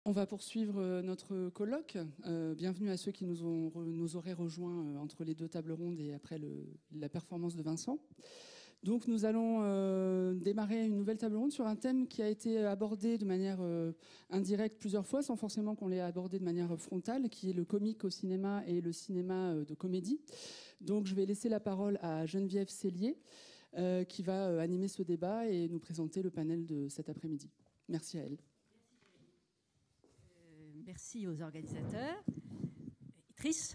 On va poursuivre notre colloque. Bienvenue à ceux qui nous auraient rejoints entre les deux tables rondes et après la performance de Vincent. Donc nous allons démarrer une nouvelle table ronde sur un thème qui a été abordé de manière indirecte plusieurs fois, sans forcément qu'on l'ait abordé de manière frontale, qui est le comique au cinéma et le cinéma de comédie. Donc je vais laisser la parole à Geneviève Cellier, qui va animer ce débat et nous présenter le panel de cet après-midi. Merci à elle. Merci aux organisateurs. Tris.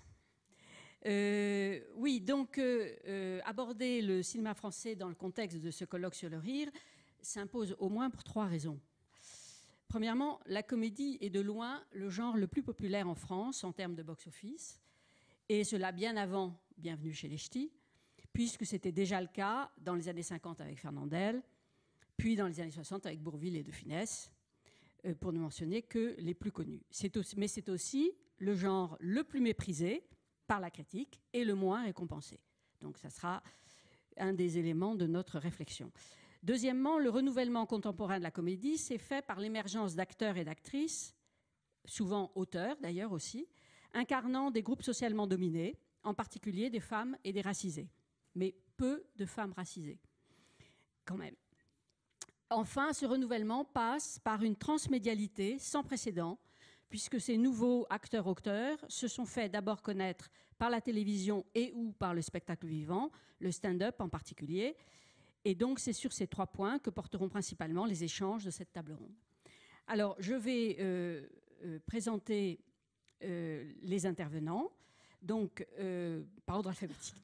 Oui, donc aborder le cinéma français dans le contexte de ce colloque sur le rire s'impose au moins pour 3 raisons. Premièrement, la comédie est de loin le genre le plus populaire en France en termes de box-office, et cela bien avant Bienvenue chez les Ch'tis, puisque c'était déjà le cas dans les années 50 avec Fernandel, puis dans les années 60 avec Bourvil et De Funès, pour ne mentionner que les plus connus. Mais c'est aussi le genre le plus méprisé par la critique et le moins récompensé. Donc ça sera un des éléments de notre réflexion. Deuxièmement, le renouvellement contemporain de la comédie s'est fait par l'émergence d'acteurs et d'actrices, souvent auteurs d'ailleurs aussi, incarnant des groupes socialement dominés, en particulier des femmes et des racisés. Mais peu de femmes racisées, quand même. Enfin, ce renouvellement passe par une transmédialité sans précédent, puisque ces nouveaux acteurs-auteurs se sont fait d'abord connaître par la télévision et ou par le spectacle vivant, le stand-up en particulier. Et donc, c'est sur ces 3 points que porteront principalement les échanges de cette table ronde. Alors, je vais présenter les intervenants, donc par ordre alphabétique.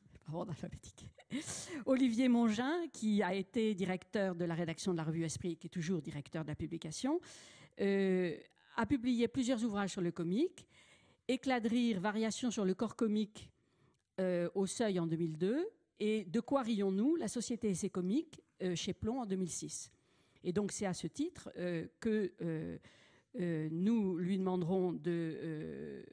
Olivier Mongin, qui a été directeur de la rédaction de la revue Esprit, qui est toujours directeur de la publication, a publié plusieurs ouvrages sur le comique. Éclat de rire, variations sur le corps comique au Seuil en 2002, et De quoi rions-nous, la société et ses comiques chez Plomb en 2006. Et donc c'est à ce titre que nous lui demanderons de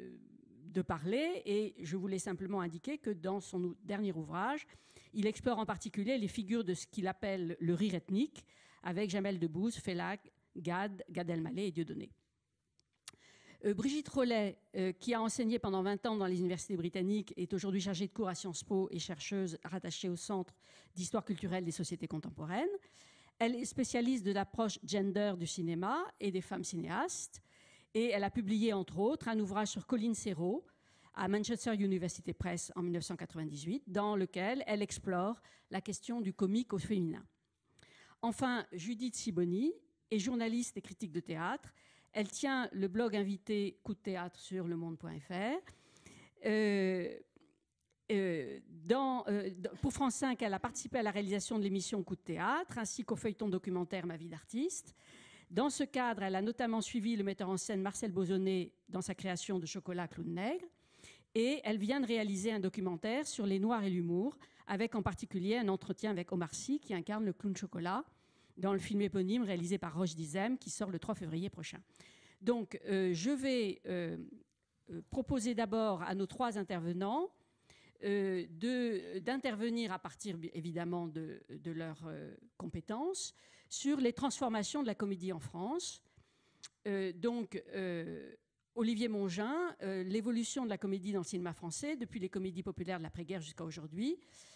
parler, et je voulais simplement indiquer que dans son dernier ouvrage, il explore en particulier les figures de ce qu'il appelle le rire ethnique, avec Jamel Debbouze, Felak, Gad Elmaleh et Dieudonné. Brigitte Rollet, qui a enseigné pendant 20 ans dans les universités britanniques, est aujourd'hui chargée de cours à Sciences Po et chercheuse rattachée au Centre d'histoire culturelle des sociétés contemporaines. Elle est spécialiste de l'approche gender du cinéma et des femmes cinéastes. Et elle a publié, entre autres, un ouvrage sur Colin Serrault à Manchester University Press en 1998, dans lequel elle explore la question du comique au féminin. Enfin, Judith Sibony est journaliste et critique de théâtre. Elle tient le blog invité Coup de théâtre sur lemonde.fr. Pour France 5, elle a participé à la réalisation de l'émission Coup de théâtre, ainsi qu'au feuilleton documentaire Ma vie d'artiste. Dans ce cadre, elle a notamment suivi le metteur en scène Marcel Bozonnet dans sa création de Chocolat Clown Nègre. Et elle vient de réaliser un documentaire sur les Noirs et l'humour, avec en particulier un entretien avec Omar Sy, qui incarne le clown chocolat, dans le film éponyme réalisé par Roche Dizem, qui sort le 3 février prochain. Donc, je vais proposer d'abord à nos 3 intervenants d'intervenir à partir, évidemment, de leurs compétences sur les transformations de la comédie en France. Olivier Mongin, l'évolution de la comédie dans le cinéma français, depuis les comédies populaires de l'après-guerre jusqu'à aujourd'hui.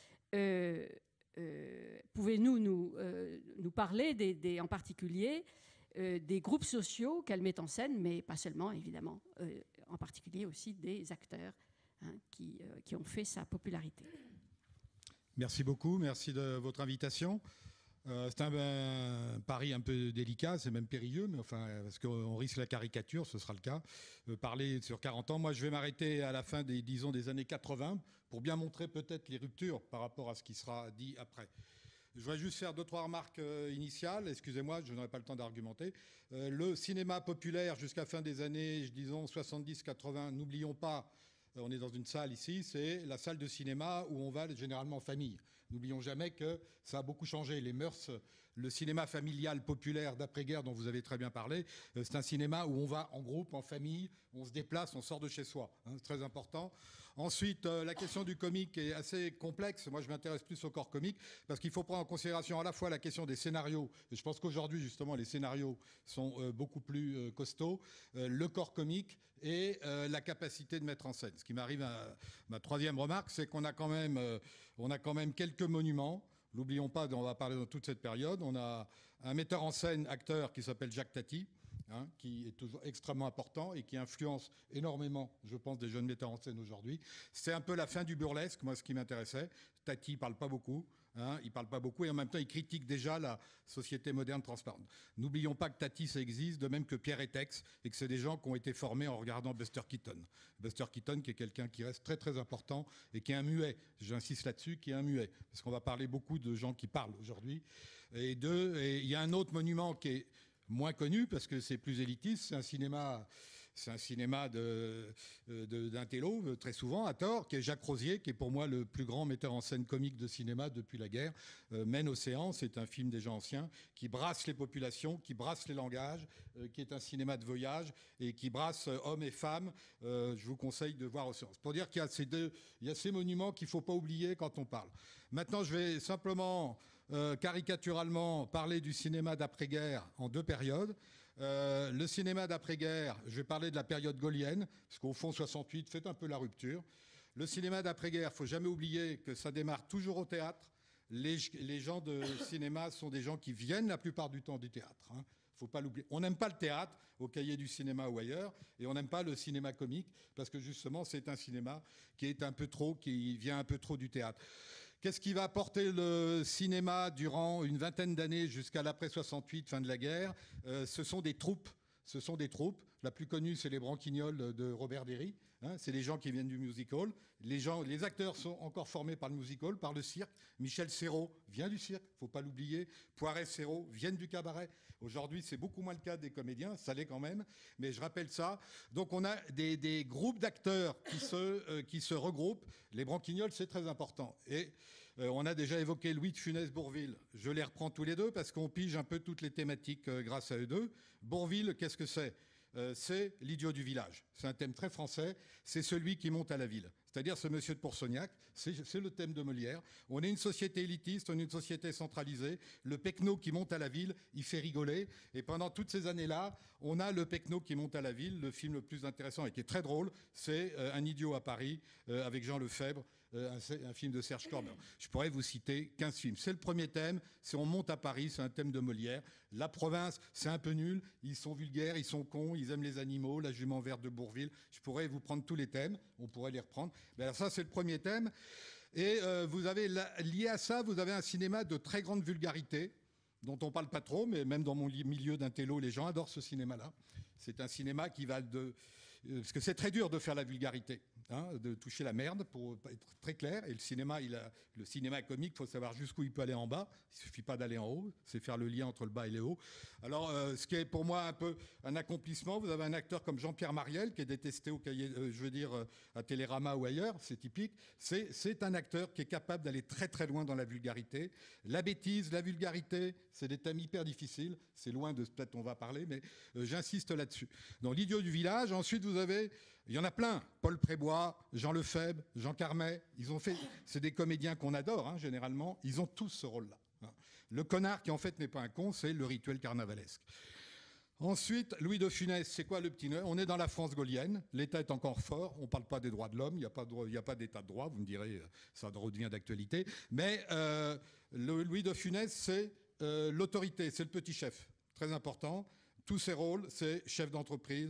Pouvez-vous nous parler en particulier des groupes sociaux qu'elle met en scène, mais pas seulement, évidemment, en particulier aussi des acteurs qui ont fait sa popularité. Merci beaucoup, merci de votre invitation. C'est un pari un peu délicat, c'est même périlleux, mais enfin, parce qu'on risque la caricature, ce sera le cas. Parler sur 40 ans, moi je vais m'arrêter à la fin des années 80 pour bien montrer peut-être les ruptures par rapport à ce qui sera dit après. Je voudrais juste faire 2-3 remarques initiales. Excusez-moi, je n'aurai pas le temps d'argumenter. Le cinéma populaire jusqu'à fin des années, disons 70-80, n'oublions pas, on est dans une salle ici, c'est la salle de cinéma où on va généralement en famille. N'oublions jamais que ça a beaucoup changé. Les mœurs le cinéma familial populaire d'après-guerre dont vous avez très bien parlé, c'est un cinéma où on va en groupe, en famille, on se déplace, on sort de chez soi. Hein, c'est très important. Ensuite, la question du comique est assez complexe. Moi, je m'intéresse plus au corps comique parce qu'il faut prendre en considération à la fois la question des scénarios. Et je pense qu'aujourd'hui, justement, les scénarios sont beaucoup plus costauds. Le corps comique et la capacité de mettre en scène. Ce qui m'arrive à ma troisième remarque, c'est qu'on a quand même quelques monuments. N'oublions pas, on va parler dans toute cette période, on a un metteur en scène, acteur qui s'appelle Jacques Tati, hein, qui est toujours extrêmement important et qui influence énormément, je pense, des jeunes metteurs en scène aujourd'hui. C'est un peu la fin du burlesque, moi, ce qui m'intéressait. Tati ne parle pas beaucoup. Hein, il ne parle pas beaucoup et en même temps il critique déjà la société moderne transparente. N'oublions pas que Tati ça existe, de même que Pierre et Tex, et que c'est des gens qui ont été formés en regardant Buster Keaton. Buster Keaton qui est quelqu'un qui reste très très important et qui est un muet, j'insiste là-dessus, qui est un muet, parce qu'on va parler beaucoup de gens qui parlent aujourd'hui. Et il y a un autre monument qui est moins connu parce que c'est plus élitiste, c'est un cinéma d'un télo, très souvent, à tort, qui est Jacques Rosier, qui est pour moi le plus grand metteur en scène comique de cinéma depuis la guerre. Maine Océan, c'est un film déjà ancien, qui brasse les populations, qui brasse les langages, qui est un cinéma de voyage et qui brasse hommes et femmes. Je vous conseille de voir Océan. Pour dire qu'il y a ces monuments qu'il ne faut pas oublier quand on parle. Maintenant, je vais simplement caricaturalement parler du cinéma d'après-guerre en deux périodes. Le cinéma d'après-guerre, je vais parler de la période gaullienne, parce qu'au fond, 68 fait un peu la rupture. Le cinéma d'après-guerre, il ne faut jamais oublier que ça démarre toujours au théâtre. Les gens de cinéma sont des gens qui viennent la plupart du temps du théâtre. Hein. Faut pas l'oublier. On n'aime pas le théâtre, au Cahier du cinéma ou ailleurs, et on n'aime pas le cinéma comique, parce que justement, c'est un cinéma qui vient un peu trop du théâtre. Qu'est-ce qui va porter le cinéma durant une vingtaine d'années jusqu'à l'après 68, fin de la guerre? Ce sont des troupes. La plus connue, c'est les Branquignoles de Robert Derry. Hein, c'est les gens qui viennent du music-hall. Les acteurs sont encore formés par le music-hall, par le cirque. Michel Serrault vient du cirque, il ne faut pas l'oublier. Poiret, Serrault viennent du cabaret. Aujourd'hui, c'est beaucoup moins le cas des comédiens, ça l'est quand même, mais je rappelle ça. Donc on a des groupes d'acteurs qui se regroupent. Les Branquignoles, c'est très important. Et on a déjà évoqué Louis de Funès, Bourvil. Je les reprends tous les deux parce qu'on pige un peu toutes les thématiques grâce à eux deux. Bourvil, qu'est-ce que c'est ? C'est l'idiot du village. C'est un thème très français. C'est celui qui monte à la ville. C'est-à-dire ce monsieur de Pourceaugnac. C'est le thème de Molière. On est une société élitiste, on est une société centralisée. Le pecno qui monte à la ville, il fait rigoler. Et pendant toutes ces années-là, on a le pecno qui monte à la ville. Le film le plus intéressant et qui est très drôle, c'est Un idiot à Paris avec Jean Lefebvre. Un film de Serge Corbière. Je pourrais vous citer 15 films. C'est le premier thème, c'est on monte à Paris, c'est un thème de Molière. La province, c'est un peu nul, ils sont vulgaires, ils sont cons, ils aiment les animaux, la jument verte de Bourvil. Je pourrais vous prendre tous les thèmes, on pourrait les reprendre. Mais alors ça, c'est le premier thème. Et vous avez lié à ça, vous avez un cinéma de très grande vulgarité, dont on parle pas trop, mais même dans mon milieu d'intello, les gens adorent ce cinéma-là. C'est un cinéma qui va parce que c'est très dur de faire la vulgarité, hein, de toucher la merde, pour être très clair. Et le cinéma comique, il faut savoir jusqu'où il peut aller en bas. Il suffit pas d'aller en haut, c'est faire le lien entre le bas et le haut. Alors, ce qui est pour moi un peu un accomplissement, vous avez un acteur comme Jean-Pierre Mariel, qui est détesté au cahier, à Télérama ou ailleurs, c'est typique. C'est un acteur qui est capable d'aller très très loin dans la vulgarité. La bêtise, la vulgarité, c'est des thèmes hyper difficiles. C'est loin de ce peut-être on va parler, mais j'insiste là-dessus. Donc, l'idiot du village. Ensuite, il y en a plein. Paul Prébois, Jean Lefebvre, Jean Carmet. C'est des comédiens qu'on adore, hein, généralement. Ils ont tous ce rôle-là. Hein. Le connard qui, en fait, n'est pas un con, c'est le rituel carnavalesque. Ensuite, Louis de Funès, c'est quoi le petit nœud? On est dans la France gaulienne. L'État est encore fort. On ne parle pas des droits de l'homme. Il n'y a pas d'état de droit. Vous me direz, ça redevient d'actualité. Mais Louis de Funès, c'est l'autorité. C'est le petit chef. Très important. Tous ses rôles, c'est chef d'entreprise,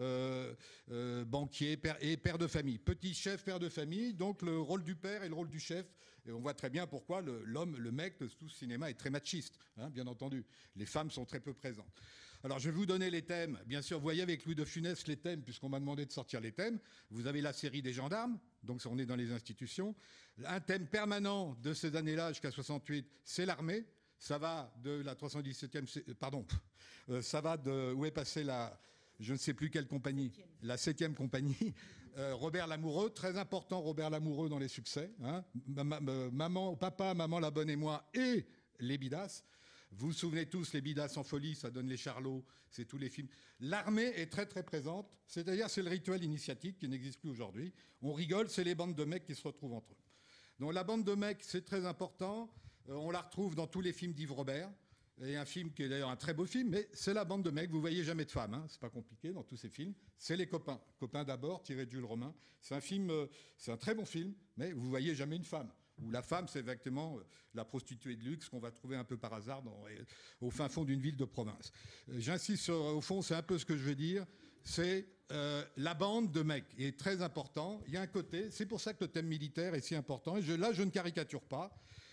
banquier et père de famille. Petit chef, père de famille, donc le rôle du père et le rôle du chef. Et on voit très bien pourquoi le mec de tout ce cinéma est très machiste, hein, bien entendu. Les femmes sont très peu présentes. Alors, je vais vous donner les thèmes. Bien sûr, vous voyez avec Louis de Funès les thèmes, puisqu'on m'a demandé de sortir les thèmes. Vous avez la série des gendarmes, donc on est dans les institutions. Un thème permanent de ces années-là jusqu'à 68, c'est l'armée. Ça va de la 317e... Pardon. Ça va de... Où est passée je ne sais plus quelle compagnie. La 7e compagnie. Robert Lamoureux, très important Robert Lamoureux dans les succès. Hein. Papa, maman, la bonne et moi et les Bidas. Vous vous souvenez tous, les Bidas en folie, ça donne les Charlots, c'est tous les films. L'armée est très très présente, c'est-à-dire c'est le rituel initiatique qui n'existe plus aujourd'hui. On rigole, c'est les bandes de mecs qui se retrouvent entre eux. Donc la bande de mecs, c'est très important. On la retrouve dans tous les films d'Yves Robert. Et un film qui est d'ailleurs un très beau film, mais c'est la bande de mecs. Vous voyez jamais de femmes, hein. C'est pas compliqué dans tous ces films. C'est les copains. Copains d'abord, tiré de Jules Romain. C'est un film, c'est un très bon film, mais vous voyez jamais une femme. Où la femme, c'est exactement la prostituée de luxe qu'on va trouver un peu par hasard au fin fond d'une ville de province. J'insiste au fond, c'est un peu ce que je veux dire. C'est la bande de mecs est très important. Il y a un côté, c'est pour ça que le thème militaire est si important. Et là, je ne caricature pas.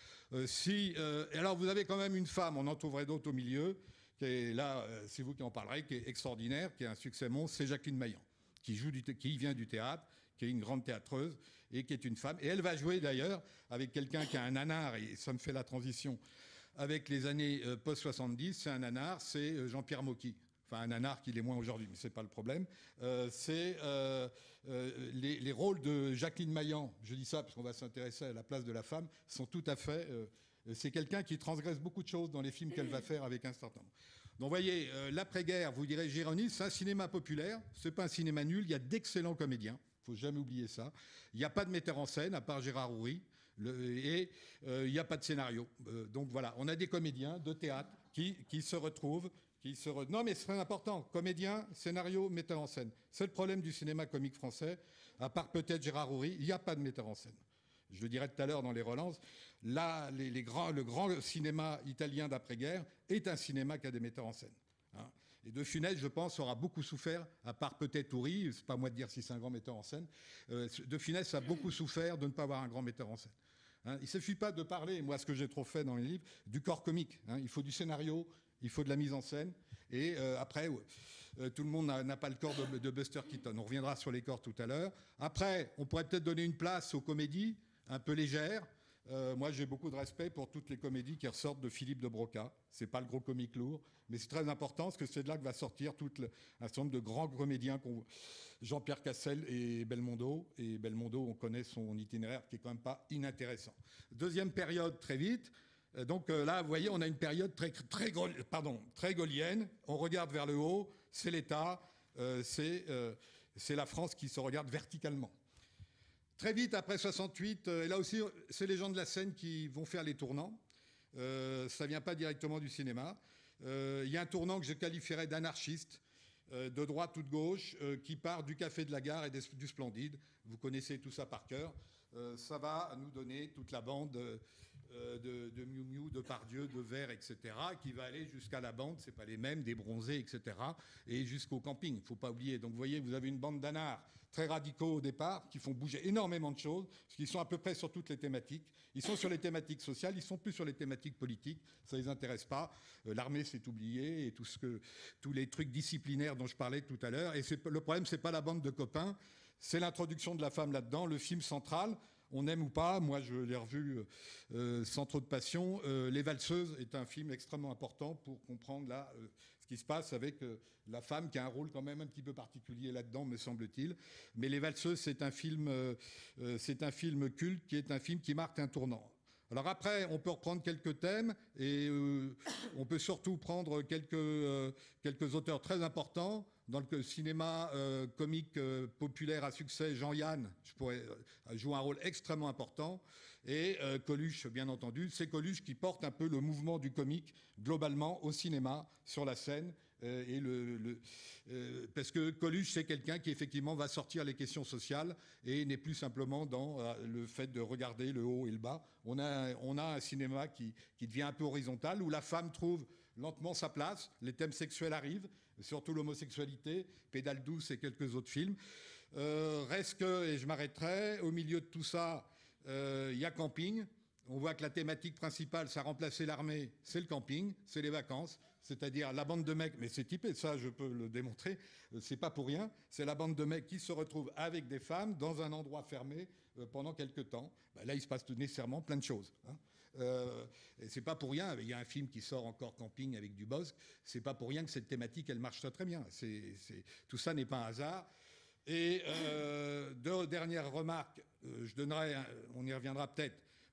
Alors vous avez quand même une femme, on en trouverait d'autres au milieu, qui est là, c'est vous qui en parlerez, qui est extraordinaire, qui a un succès monstre, c'est Jacqueline Maillan, qui vient du théâtre, qui est une grande théâtreuse et qui est une femme. Et elle va jouer d'ailleurs avec quelqu'un qui a un nanar, et ça me fait la transition avec les années post-70, c'est un nanar, c'est Jean-Pierre Mocky. Enfin, un nanar qu'il est moins aujourd'hui, mais ce n'est pas le problème. C'est les rôles de Jacqueline Maillan, je dis ça parce qu'on va s'intéresser à la place de la femme, sont tout à fait... c'est quelqu'un qui transgresse beaucoup de choses dans les films qu'elle va faire avec un certain nombre. Donc, vous voyez, l'après-guerre, vous direz Gironi, c'est un cinéma populaire, c'est pas un cinéma nul, il y a d'excellents comédiens, il ne faut jamais oublier ça. Il n'y a pas de metteur en scène, à part Gérard Houry, et il n'y a pas de scénario. Donc voilà, on a des comédiens de théâtre qui se retrouvent... Non, mais c'est très important. Comédien, scénario, metteur en scène. C'est le problème du cinéma comique français. À part peut-être Gérard Houry, il n'y a pas de metteur en scène. Je le dirai tout à l'heure dans les relances. Là, le grand cinéma italien d'après-guerre est un cinéma qui a des metteurs en scène. Hein. Et De Funès, je pense, aura beaucoup souffert, à part peut-être Houry, c'est pas à moi de dire si c'est un grand metteur en scène. De Funès a beaucoup souffert de ne pas avoir un grand metteur en scène. Hein. Il ne suffit pas de parler, moi, ce que j'ai trop fait dans les livres, du corps comique. Hein. Il faut du scénario. Il faut de la mise en scène. Et après, tout le monde n'a pas le corps de Buster Keaton. On reviendra sur les corps tout à l'heure. Après, on pourrait peut-être donner une place aux comédies un peu légères. Moi, j'ai beaucoup de respect pour toutes les comédies qui ressortent de Philippe de Broca. C'est pas le gros comique lourd, mais c'est très important parce que c'est de là que va sortir un certain nombre de grands comédiens, Jean-Pierre Cassel et Belmondo. Et Belmondo, on connaît son itinéraire qui est quand même pas inintéressant. Deuxième période, très vite. Donc là, vous voyez, on a une période très gaulienne. On regarde vers le haut, c'est l'État, c'est la France qui se regarde verticalement. Très vite, après 68, et là aussi, c'est les gens de la scène qui vont faire les tournants. Ça ne vient pas directement du cinéma. Il y a un tournant que je qualifierais d'anarchiste, de droite ou de gauche, qui part du Café de la Gare et du Splendide. Vous connaissez tout ça par cœur. Ça va nous donner toute la bande... de Miu Miu, de Pardieu, de Vert, etc., qui va aller jusqu'à la bande, c'est pas les mêmes, des bronzés, etc., et jusqu'au camping, il ne faut pas oublier. Donc vous voyez, vous avez une bande d'anards très radicaux au départ, qui font bouger énormément de choses, parce qu'ils sont à peu près sur toutes les thématiques. Ils sont sur les thématiques sociales, ils sont plus sur les thématiques politiques, ça ne les intéresse pas. L'armée s'est oubliée, et tous les trucs disciplinaires dont je parlais tout à l'heure. Et le problème, c'est pas la bande de copains, c'est l'introduction de la femme là-dedans, le film central. On aime ou pas, moi je l'ai revu sans trop de passion. Les Valseuses est un film extrêmement important pour comprendre là ce qui se passe avec la femme qui a un rôle quand même un petit peu particulier là-dedans, me semble-t-il. Mais Les Valseuses, c'est un film culte qui est un film qui marque un tournant. Alors après, on peut reprendre quelques thèmes et on peut surtout prendre quelques auteurs très importants. Dans le cinéma comique populaire à succès, Jean-Yann joue un rôle extrêmement important. Et Coluche, bien entendu. C'est Coluche qui porte un peu le mouvement du comique globalement au cinéma, sur la scène. Parce que Coluche, c'est quelqu'un qui effectivement va sortir les questions sociales et n'est plus simplement dans le fait de regarder le haut et le bas. On a un cinéma qui devient un peu horizontal, où la femme trouve lentement sa place, les thèmes sexuels arrivent, surtout l'homosexualité, Pédale douce et quelques autres films. Reste que, et je m'arrêterai, au milieu de tout ça, il y a Camping. On voit que la thématique principale, ça a remplacé l'armée, c'est le camping, c'est les vacances, c'est-à-dire la bande de mecs, mais c'est typé, ça je peux le démontrer, c'est pas pour rien, c'est la bande de mecs qui se retrouvent avec des femmes dans un endroit fermé pendant quelques temps. Ben là, il se passe nécessairement plein de choses. Hein. Et c'est pas pour rien, il y a un film qui sort encore, Camping, avec Dubosc, c'est pas pour rien que cette thématique, elle marche très bien. Tout ça n'est pas un hasard. Et deux dernières remarques, on y reviendra peut-être.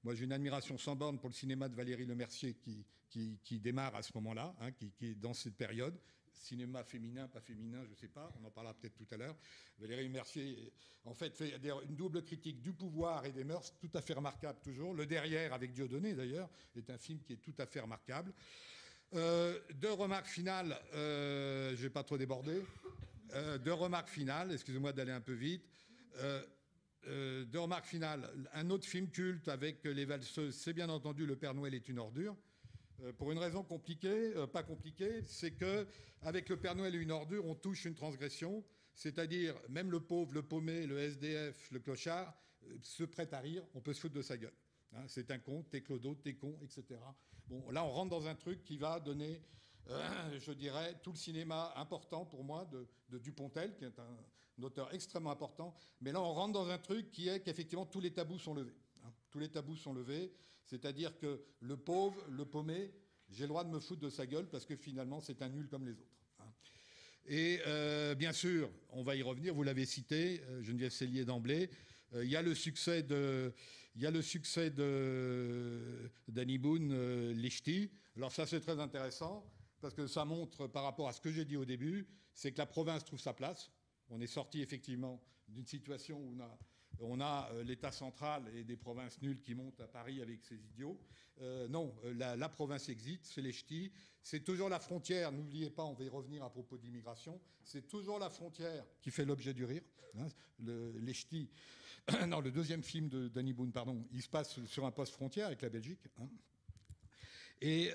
Moi, j'ai une admiration sans borne pour le cinéma de Valérie Lemercier qui démarre à ce moment-là, hein, qui est dans cette période. Cinéma féminin, pas féminin, je ne sais pas, on en parlera peut-être tout à l'heure. Valérie Lemercier, en fait, fait une double critique du pouvoir et des mœurs, tout à fait remarquable toujours. Le Derrière, avec Dieudonné d'ailleurs, est un film qui est tout à fait remarquable. Deux remarques finales, je ne vais pas trop déborder. Deux remarques finales, excusez-moi d'aller un peu vite. Deux remarques finales. Un autre film culte avec les valseuses, c'est bien entendu Le Père Noël est une ordure. Pour une raison compliquée, pas compliquée, c'est que avec Le Père Noël est une ordure, on touche une transgression, c'est-à-dire même le pauvre, le paumé, le SDF, le clochard se prête à rire, on peut se foutre de sa gueule. Hein, c'est un con, t'es clodo, t'es con, etc. Bon, là on rentre dans un truc qui va donner, je dirais, tout le cinéma important pour moi de Dupontel, qui est un auteur extrêmement important. Mais là on rentre dans un truc qui est qu'effectivement tous les tabous sont levés. Hein, tous les tabous sont levés. C'est-à-dire que le pauvre, le paumé, j'ai le droit de me foutre de sa gueule parce que finalement, c'est un nul comme les autres. Et bien sûr, on va y revenir, vous l'avez cité, Geneviève Sellier d'emblée, il y a le succès d'Annie Boone, Les Ch'tis. Alors ça, c'est très intéressant parce que ça montre, par rapport à ce que j'ai dit au début, c'est que la province trouve sa place. On est sorti effectivement d'une situation où on a l'État central et des provinces nulles qui montent à Paris avec ces idiots. Non, la province existe, c'est les ch'tis. C'est toujours la frontière, n'oubliez pas, on va y revenir à propos de l'immigration, c'est toujours la frontière qui fait l'objet du rire. Hein, les ch'tis, non, le deuxième film de Danny Boone, pardon, il se passe sur un poste frontière avec la Belgique. Hein. Et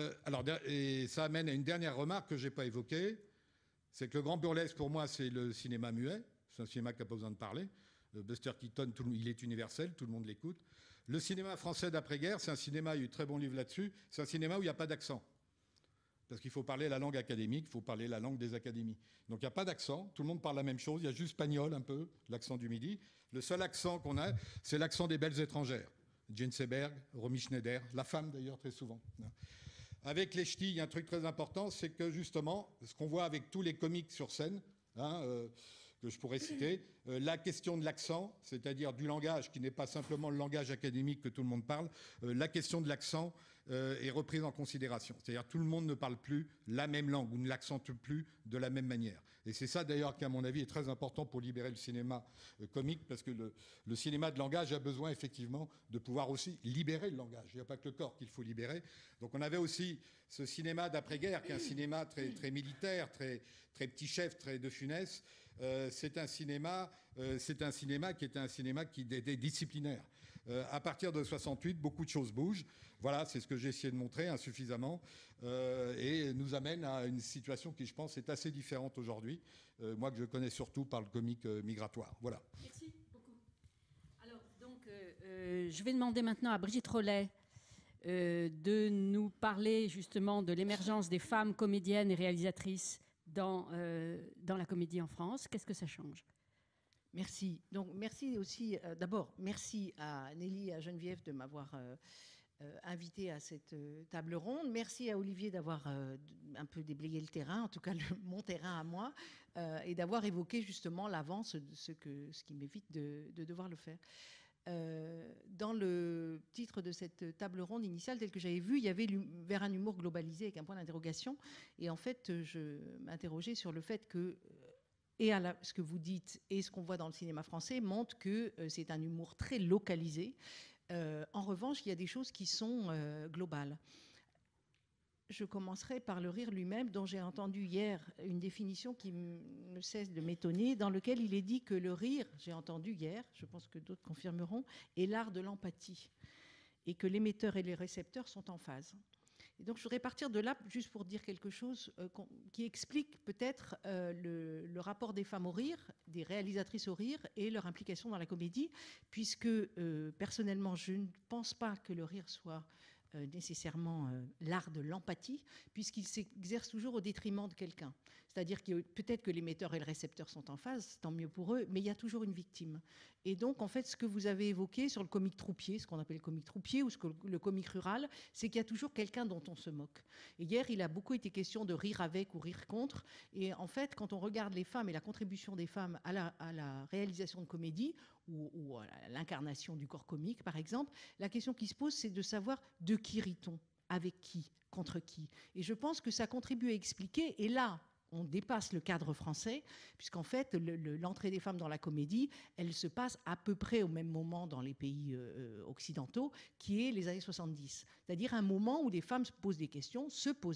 ça amène à une dernière remarque que je n'ai pas évoquée, c'est que le grand burlesque, pour moi, c'est le cinéma muet. C'est un cinéma qui n'a pas besoin de parler. Buster Keaton, il est universel, tout le monde l'écoute. Le cinéma français d'après-guerre, c'est un cinéma, il y a eu de très bons livres là-dessus, c'est un cinéma où il n'y a pas d'accent. Parce qu'il faut parler la langue académique, il faut parler la langue des académies. Donc il n'y a pas d'accent, tout le monde parle la même chose, il y a juste espagnol un peu, l'accent du Midi. Le seul accent qu'on a, c'est l'accent des belles étrangères. Jane Seberg, Romy Schneider, la femme d'ailleurs très souvent. Avec les ch'tis, il y a un truc très important, c'est que justement, ce qu'on voit avec tous les comiques sur scène, que je pourrais citer, la question de l'accent, c'est-à-dire du langage qui n'est pas simplement le langage académique que tout le monde parle, la question de l'accent est reprise en considération. C'est-à-dire tout le monde ne parle plus la même langue ou ne l'accentue plus de la même manière. Et c'est ça d'ailleurs qui, à mon avis, est très important pour libérer le cinéma comique, parce que le cinéma de langage a besoin effectivement de pouvoir aussi libérer le langage. Il n'y a pas que le corps qu'il faut libérer. Donc on avait aussi ce cinéma d'après-guerre, qui est un cinéma très, très militaire, très, très petit chef, très de Funès. C'est un cinéma qui était un cinéma qui était disciplinaire. À partir de 68, beaucoup de choses bougent. Voilà, c'est ce que j'ai essayé de montrer insuffisamment et nous amène à une situation qui, je pense, est assez différente aujourd'hui. Moi, que je connais surtout par le comique migratoire. Voilà. Merci beaucoup. Alors, donc, je vais demander maintenant à Brigitte Rollet de nous parler justement de l'émergence des femmes comédiennes et réalisatrices dans la comédie en France. Qu'est-ce que ça change ? Merci. Donc, merci aussi, d'abord, merci à Nelly et à Geneviève de m'avoir invité à cette table ronde. Merci à Olivier d'avoir un peu déblayé le terrain, en tout cas mon terrain à moi, et d'avoir évoqué justement l'avance, ce qui m'évite de devoir le faire. Dans le titre de cette table ronde initiale, tel que j'avais vu, il y avait vers un humour globalisé avec un point d'interrogation. Et en fait, je m'interrogeais sur le fait que ce que vous dites et ce qu'on voit dans le cinéma français montrent que c'est un humour très localisé. En revanche, il y a des choses qui sont globales. Je commencerai par le rire lui-même, dont j'ai entendu hier une définition qui ne cesse de m'étonner, dans lequel il est dit que le rire, j'ai entendu hier, je pense que d'autres confirmeront, est l'art de l'empathie, et que l'émetteur et les récepteurs sont en phase. Et donc je voudrais partir de là juste pour dire quelque chose qui explique peut-être le rapport des femmes au rire, des réalisatrices au rire et leur implication dans la comédie, puisque personnellement je ne pense pas que le rire soit nécessairement l'art de l'empathie, puisqu'il s'exerce toujours au détriment de quelqu'un. C'est-à-dire que peut-être que l'émetteur et le récepteur sont en phase, tant mieux pour eux, mais il y a toujours une victime. Et donc, en fait, ce que vous avez évoqué sur le comique troupier, ce qu'on appelle le comique troupier ou le comique rural, c'est qu'il y a toujours quelqu'un dont on se moque. Et hier, il a beaucoup été question de rire avec ou rire contre. Et en fait, quand on regarde les femmes et la contribution des femmes à la réalisation de comédie ou à l'incarnation du corps comique, par exemple, la question qui se pose, c'est de savoir de qui rit-on, avec qui, contre qui. Et je pense que ça contribue à expliquer, et là, on dépasse le cadre français, puisqu'en fait, l'entrée des femmes dans la comédie, elle se passe à peu près au même moment dans les pays occidentaux, qui est les années 70. C'est-à-dire un moment où les femmes se posent des questions,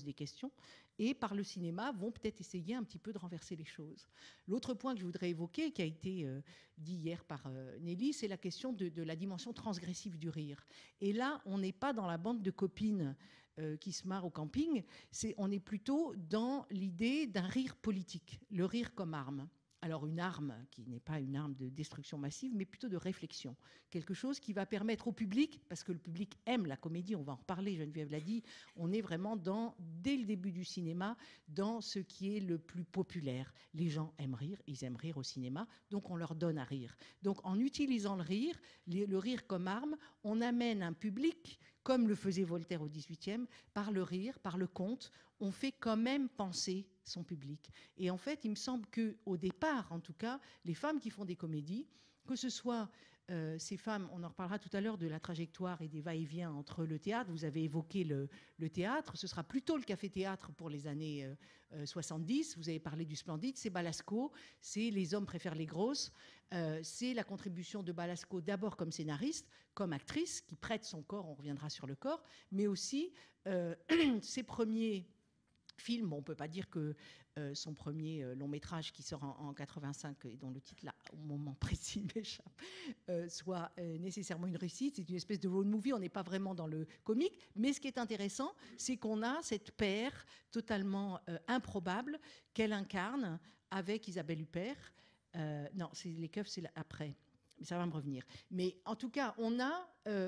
et par le cinéma vont peut-être essayer un petit peu de renverser les choses. L'autre point que je voudrais évoquer, qui a été dit hier par Nelly, c'est la question de la dimension transgressive du rire. Et là, on n'est pas dans la bande de copines qui se marrent au camping, on est plutôt dans l'idée d'un rire politique, le rire comme arme. Alors une arme qui n'est pas une arme de destruction massive, mais plutôt de réflexion. Quelque chose qui va permettre au public, parce que le public aime la comédie, on va en reparler, Geneviève l'a dit, on est vraiment dès le début du cinéma, dans ce qui est le plus populaire. Les gens aiment rire, ils aiment rire au cinéma, donc on leur donne à rire. Donc en utilisant le rire comme arme, on amène un public, comme le faisait Voltaire au XVIIIe, par le rire, par le conte, on fait quand même penser son public. Et en fait, il me semble qu'au départ, en tout cas, les femmes qui font des comédies, que ce soit ces femmes, on en reparlera tout à l'heure de la trajectoire et des va-et-vient entre le théâtre, vous avez évoqué le théâtre, ce sera plutôt le café-théâtre pour les années 70, vous avez parlé du Splendide, c'est Balasco, c'est Les hommes préfèrent les grosses, c'est la contribution de Balasco d'abord comme scénariste, comme actrice, qui prête son corps, on reviendra sur le corps, mais aussi ses premiers film, on ne peut pas dire que son premier long métrage qui sort en 85 et dont le titre là au moment précis m'échappe soit nécessairement une réussite. C'est une espèce de road movie, on n'est pas vraiment dans le comique, mais ce qui est intéressant, c'est qu'on a cette paire totalement improbable qu'elle incarne avec Isabelle Huppert. Non, c'est Les Keufs, c'est après. Mais ça va me revenir. Mais en tout cas, on a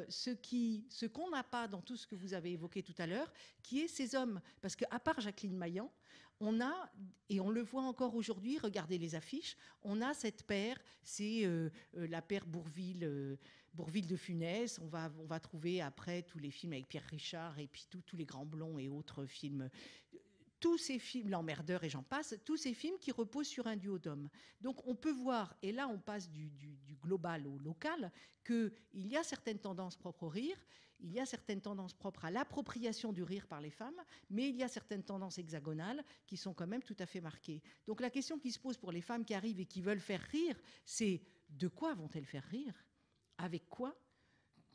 ce qu'on n'a pas dans tout ce que vous avez évoqué tout à l'heure, qui est ces hommes. Parce qu'à part Jacqueline Maillan, on a, et on le voit encore aujourd'hui, regardez les affiches, on a cette paire, c'est la paire Bourvil de Funès. On va trouver après tous les films avec Pierre Richard et puis tous les Grands Blonds et autres films. Tous ces films, L'Emmerdeur et j'en passe, tous ces films qui reposent sur un duo d'hommes. Donc on peut voir, et là on passe du global au local, qu'il y a certaines tendances propres au rire, il y a certaines tendances propres à l'appropriation du rire par les femmes, mais il y a certaines tendances hexagonales qui sont quand même tout à fait marquées. Donc la question qui se pose pour les femmes qui arrivent et qui veulent faire rire, c'est de quoi vont-elles faire rire ? Avec quoi ? Comment ?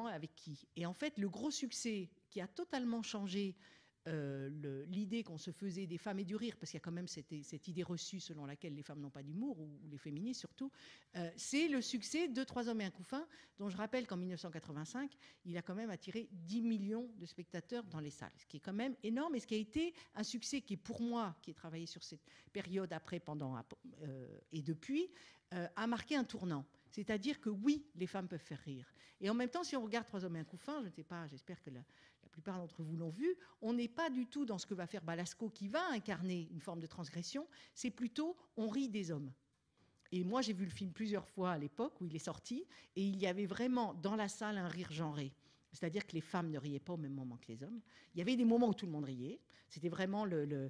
Avec qui ? Et en fait, le gros succès qui a totalement changé l'idée qu'on se faisait des femmes et du rire, parce qu'il y a quand même cette idée reçue selon laquelle les femmes n'ont pas d'humour, ou les féministes surtout, c'est le succès de 3 hommes et un couffin, dont je rappelle qu'en 1985, il a quand même attiré 10 millions de spectateurs dans les salles, ce qui est quand même énorme, et ce qui a été un succès qui est pour moi, qui ai travaillé sur cette période après, pendant et depuis, a marqué un tournant. C'est-à-dire que oui, les femmes peuvent faire rire. Et en même temps, si on regarde 3 hommes et un couffin, je ne sais pas, j'espère que la plupart d'entre vous l'ont vu, on n'est pas du tout dans ce que va faire Balasco, qui va incarner une forme de transgression, c'est plutôt on rit des hommes. Et moi, j'ai vu le film plusieurs fois à l'époque où il est sorti, et il y avait vraiment dans la salle un rire genré. C'est-à-dire que les femmes ne riaient pas au même moment que les hommes. Il y avait des moments où tout le monde riait. C'était vraiment le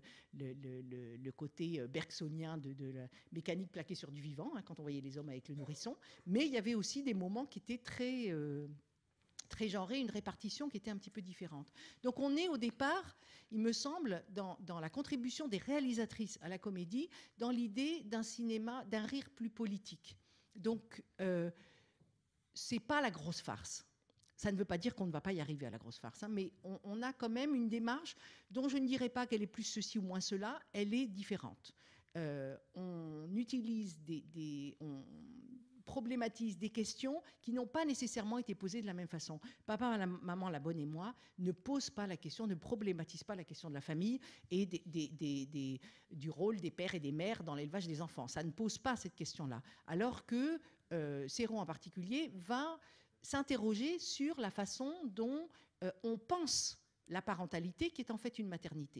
côté bergsonien de la mécanique plaquée sur du vivant, hein, quand on voyait les hommes avec le nourrisson. Mais il y avait aussi des moments qui étaient très genrés, une répartition qui était un petit peu différente. Donc on est au départ, il me semble, dans la contribution des réalisatrices à la comédie, dans l'idée d'un cinéma, d'un rire plus politique. Donc c'est pas la grosse farce. Ça ne veut pas dire qu'on ne va pas y arriver à la grosse farce, hein, mais on a quand même une démarche dont je ne dirais pas qu'elle est plus ceci ou moins cela, elle est différente. On utilise on problématise des questions qui n'ont pas nécessairement été posées de la même façon. Papa, maman, la bonne et moi ne posent pas la question, ne problématisent pas la question de la famille et du rôle des pères et des mères dans l'élevage des enfants. Ça ne pose pas cette question-là. Alors que Céron en particulier va s'interroger sur la façon dont on pense la parentalité, qui est en fait une maternité.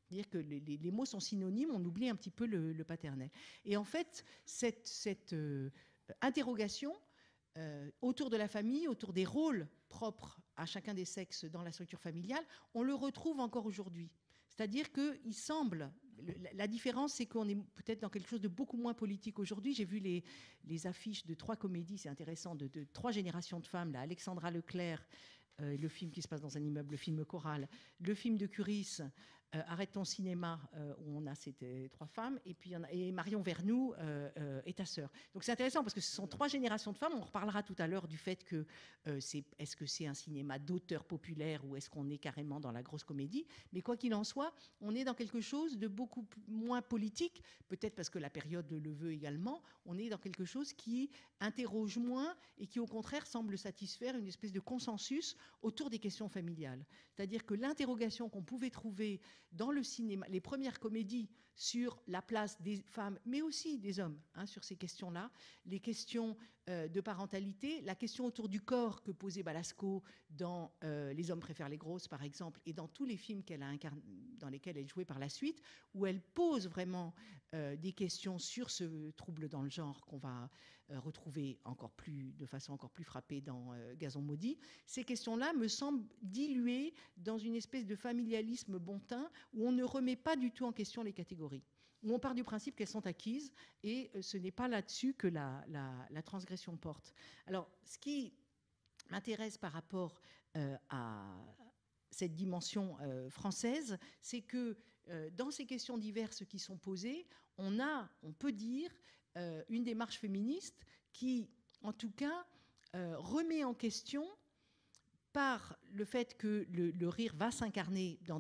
C'est-à-dire que les mots sont synonymes, on oublie un petit peu le paternel. Et en fait, cette interrogation autour de la famille, autour des rôles propres à chacun des sexes dans la structure familiale, on le retrouve encore aujourd'hui. C'est-à-dire qu'il semble, la différence, c'est qu'on est peut-être dans quelque chose de beaucoup moins politique aujourd'hui. J'ai vu les affiches de 3 comédies, c'est intéressant, de 3 générations de femmes, là, Alexandra Leclerc, le film qui se passe dans un immeuble, le film choral, le film de Curis, Arrête ton cinéma, où on a ces 3 femmes, et puis et Marion Vernoux et ta sœur. Donc c'est intéressant parce que ce sont 3 générations de femmes. On reparlera tout à l'heure du fait que est-ce que c'est un cinéma d'auteur populaire ou est-ce qu'on est carrément dans la grosse comédie. Mais quoi qu'il en soit, on est dans quelque chose de beaucoup moins politique, peut-être parce que la période le veut également. On est dans quelque chose qui interroge moins et qui au contraire semble satisfaire une espèce de consensus autour des questions familiales. C'est-à-dire que l'interrogation qu'on pouvait trouver dans le cinéma, les premières comédies sur la place des femmes, mais aussi des hommes, sur ces questions-là, les questions de parentalité, la question autour du corps que posait Balasco dans Les hommes préfèrent les grosses, par exemple, et dans tous les films qu'elle a dans lesquels elle jouait par la suite, où elle pose vraiment des questions sur ce trouble dans le genre qu'on va retrouver de façon encore plus frappée dans Gazon maudit. Ces questions-là me semblent diluées dans une espèce de familialisme bontin où on ne remet pas du tout en question les catégories, où on part du principe qu'elles sont acquises et ce n'est pas là-dessus que la transgression porte. Alors, ce qui m'intéresse par rapport à cette dimension française, c'est que dans ces questions diverses qui sont posées, on peut dire, une démarche féministe qui, en tout cas, remet en question, par le fait que le rire va s'incarner dans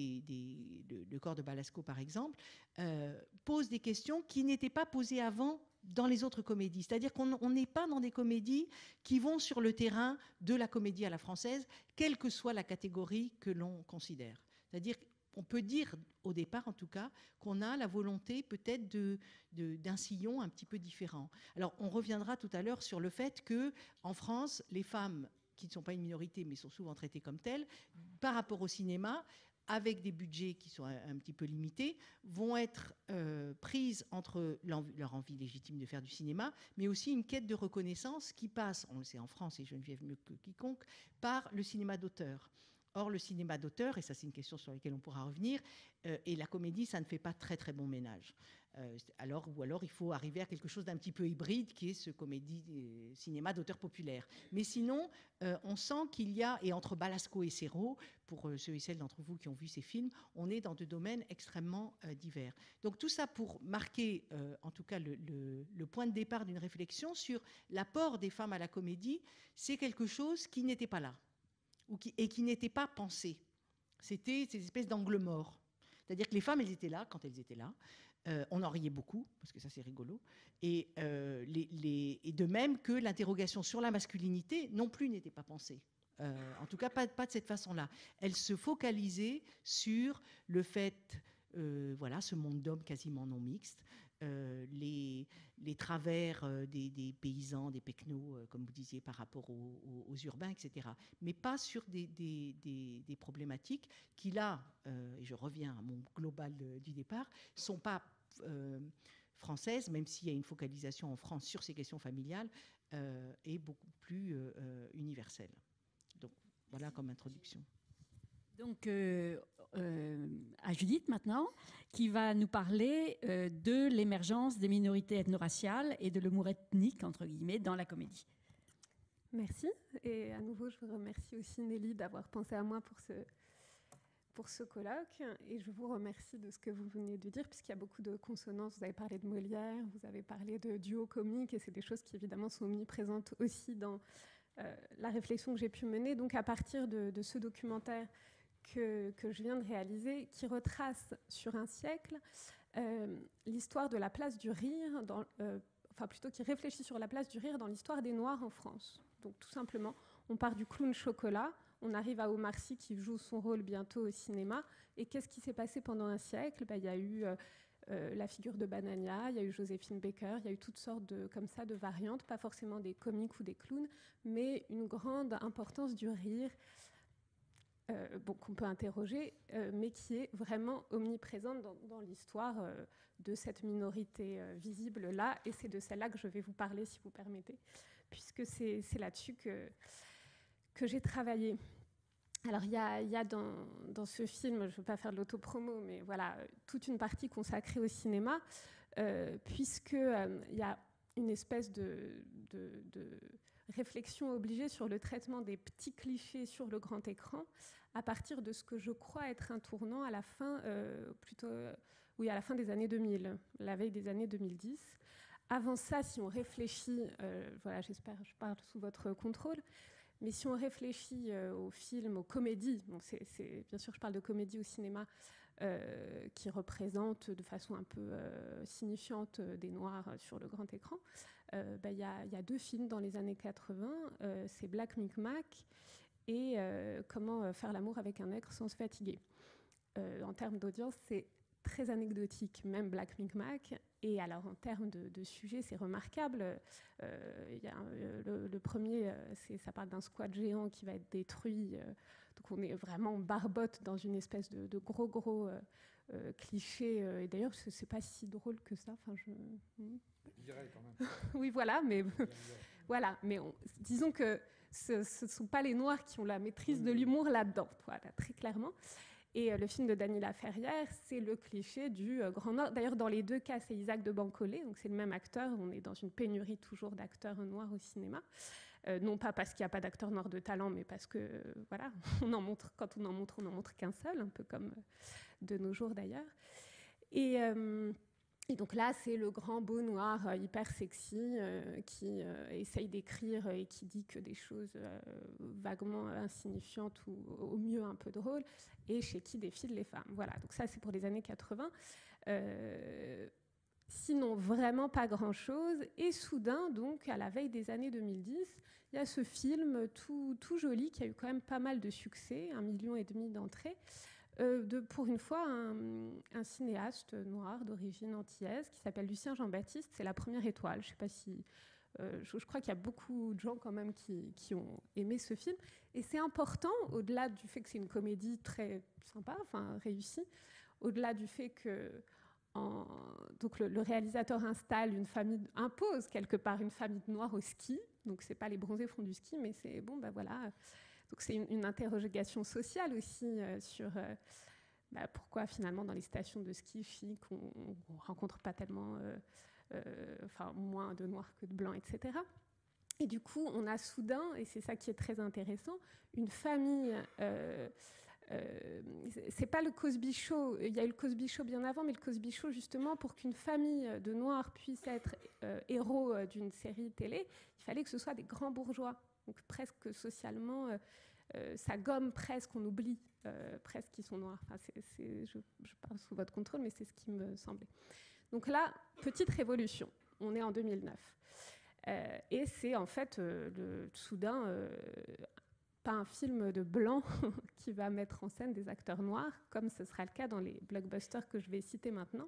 le corps de Balasco, par exemple, pose des questions qui n'étaient pas posées avant dans les autres comédies. C'est-à-dire qu'on n'est pas dans des comédies qui vont sur le terrain de la comédie à la française, quelle que soit la catégorie que l'on considère. C'est-à-dire on peut dire, au départ en tout cas, qu'on a la volonté peut-être d'un sillon un petit peu différent. Alors, on reviendra tout à l'heure sur le fait qu'en France, les femmes, qui ne sont pas une minorité, mais sont souvent traitées comme telles, par rapport au cinéma, avec des budgets qui sont un petit peu limités, vont être prises entre leur envie légitime de faire du cinéma, mais aussi une quête de reconnaissance qui passe, on le sait en France, et Geneviève mieux que quiconque, par le cinéma d'auteur. Or, le cinéma d'auteur, et ça c'est une question sur laquelle on pourra revenir, et la comédie, ça ne fait pas très très bon ménage. Ou alors il faut arriver à quelque chose d'un petit peu hybride, qui est ce cinéma d'auteur populaire. Mais sinon, on sent qu'il y a, et entre Balasco et Serrault, pour ceux et celles d'entre vous qui ont vu ces films, on est dans 2 domaines extrêmement divers. Donc tout ça pour marquer, en tout cas, le point de départ d'une réflexion sur l'apport des femmes à la comédie. C'est quelque chose qui n'était pas là. Et qui n'était pas pensé. C'était ces espèces d'angles morts. C'est-à-dire que les femmes, elles étaient là quand elles étaient là. On en riait beaucoup, parce que ça, c'est rigolo. Et de même que l'interrogation sur la masculinité non plus n'était pas pensée. En tout cas, pas de cette façon-là. Elle se focalisait sur le fait, ce monde d'hommes quasiment non mixte, les travers des paysans, des pecnos, comme vous disiez, par rapport aux urbains, etc. Mais pas sur des problématiques qui, là, et je reviens à mon global du départ, ne sont pas françaises, même s'il y a une focalisation en France sur ces questions familiales, et beaucoup plus universelle. Donc, voilà comme introduction. Donc, à Judith maintenant, qui va nous parler de l'émergence des minorités ethno-raciales et de l'humour ethnique, entre guillemets, dans la comédie. Merci. Et à nouveau, je vous remercie aussi, Nelly, d'avoir pensé à moi pour ce colloque. Et je vous remercie de ce que vous venez de dire, puisqu'il y a beaucoup de consonances. Vous avez parlé de Molière, vous avez parlé de duo comique, et c'est des choses qui, évidemment, sont omniprésentes aussi dans la réflexion que j'ai pu mener. Donc, à partir de ce documentaire que je viens de réaliser, qui retrace sur un siècle l'histoire de la place du rire, qui réfléchit sur la place du rire dans l'histoire des Noirs en France. Donc tout simplement, on part du clown chocolat, on arrive à Omar Sy qui joue son rôle bientôt au cinéma, et qu'est-ce qui s'est passé pendant un siècle ? Il y a eu la figure de Banania, il y a eu Joséphine Baker, il y a eu toutes sortes de variantes, pas forcément des comiques ou des clowns, mais une grande importance du rire qu'on peut interroger, mais qui est vraiment omniprésente dans l'histoire de cette minorité visible-là. Et c'est de celle-là que je vais vous parler, si vous permettez, puisque c'est là-dessus que j'ai travaillé. Alors, il y a dans ce film, je ne veux pas faire de l'autopromo, mais voilà, toute une partie consacrée au cinéma, puisqu'il y a une espèce de réflexion obligée sur le traitement des petits clichés sur le grand écran, à partir de ce que je crois être un tournant à la fin, à la fin des années 2000, la veille des années 2010. Avant ça, si on réfléchit, voilà, j'espère que je parle sous votre contrôle, mais si on réfléchit aux films, aux comédies, bon, bien sûr je parle de comédie au cinéma, qui représentent de façon un peu signifiante des Noirs sur le grand écran, y a 2 films dans les années 80, c'est Black Micmac et Comment faire l'amour avec un nègre sans se fatiguer. En termes d'audience, c'est très anecdotique, même Black Micmac. Et alors, en termes de sujet, c'est remarquable. Le premier, ça parle d'un squat géant qui va être détruit. Donc, on est vraiment barbotte dans une espèce de gros cliché. Et d'ailleurs, c'est pas si drôle que ça. Enfin, je dirais quand même. Oui, voilà, mais voilà. Mais disons que ce ne sont pas les Noirs qui ont la maîtrise de l'humour là-dedans. Voilà, très clairement. Et le film de Dany Laferrière, c'est le cliché du Grand Nord. D'ailleurs, dans les 2 cas, c'est Isaac de Bancolé, donc c'est le même acteur. On est dans une pénurie toujours d'acteurs noirs au cinéma. Non pas parce qu'il n'y a pas d'acteurs noirs de talent, mais parce que, voilà, quand on en montre qu'un seul, un peu comme de nos jours d'ailleurs. Et donc là, c'est le grand beau noir hyper sexy qui essaye d'écrire et qui dit que des choses vaguement insignifiantes ou au mieux un peu drôles, et chez qui défilent les femmes. Voilà, donc ça, c'est pour les années 80. Sinon, vraiment pas grand-chose. Et soudain, donc, à la veille des années 2010, il y a ce film tout joli qui a eu quand même pas mal de succès, 1,5 million d'entrées, pour une fois un cinéaste noir d'origine antillaise qui s'appelle Lucien Jean-Baptiste. C'est La Première étoile. Je sais pas si... je crois qu'il y a beaucoup de gens quand même qui ont aimé ce film. Et c'est important, au-delà du fait que c'est une comédie très sympa, enfin réussie, au-delà du fait que donc le réalisateur impose quelque part une famille de noirs au ski. Donc c'est pas les bronzés font du ski, mais c'est bon, voilà... Donc c'est une interrogation sociale aussi sur pourquoi finalement dans les stations de ski chic on rencontre pas tellement, moins de noirs que de blancs, etc. Et du coup, on a soudain, et c'est ça qui est très intéressant, une famille. C'est pas le Cosby Show. Il y a eu le Cosby Show bien avant, mais le Cosby Show justement pour qu'une famille de noirs puisse être héros d'une série télé, il fallait que ce soit des grands bourgeois. Donc presque socialement, ça gomme presque, on oublie presque qu'ils sont noirs. Enfin, je parle sous votre contrôle, mais c'est ce qui me semblait. Donc là, petite révolution. On est en 2009. Et c'est en fait, soudain, pas un film de blanc qui va mettre en scène des acteurs noirs, comme ce sera le cas dans les blockbusters que je vais citer maintenant.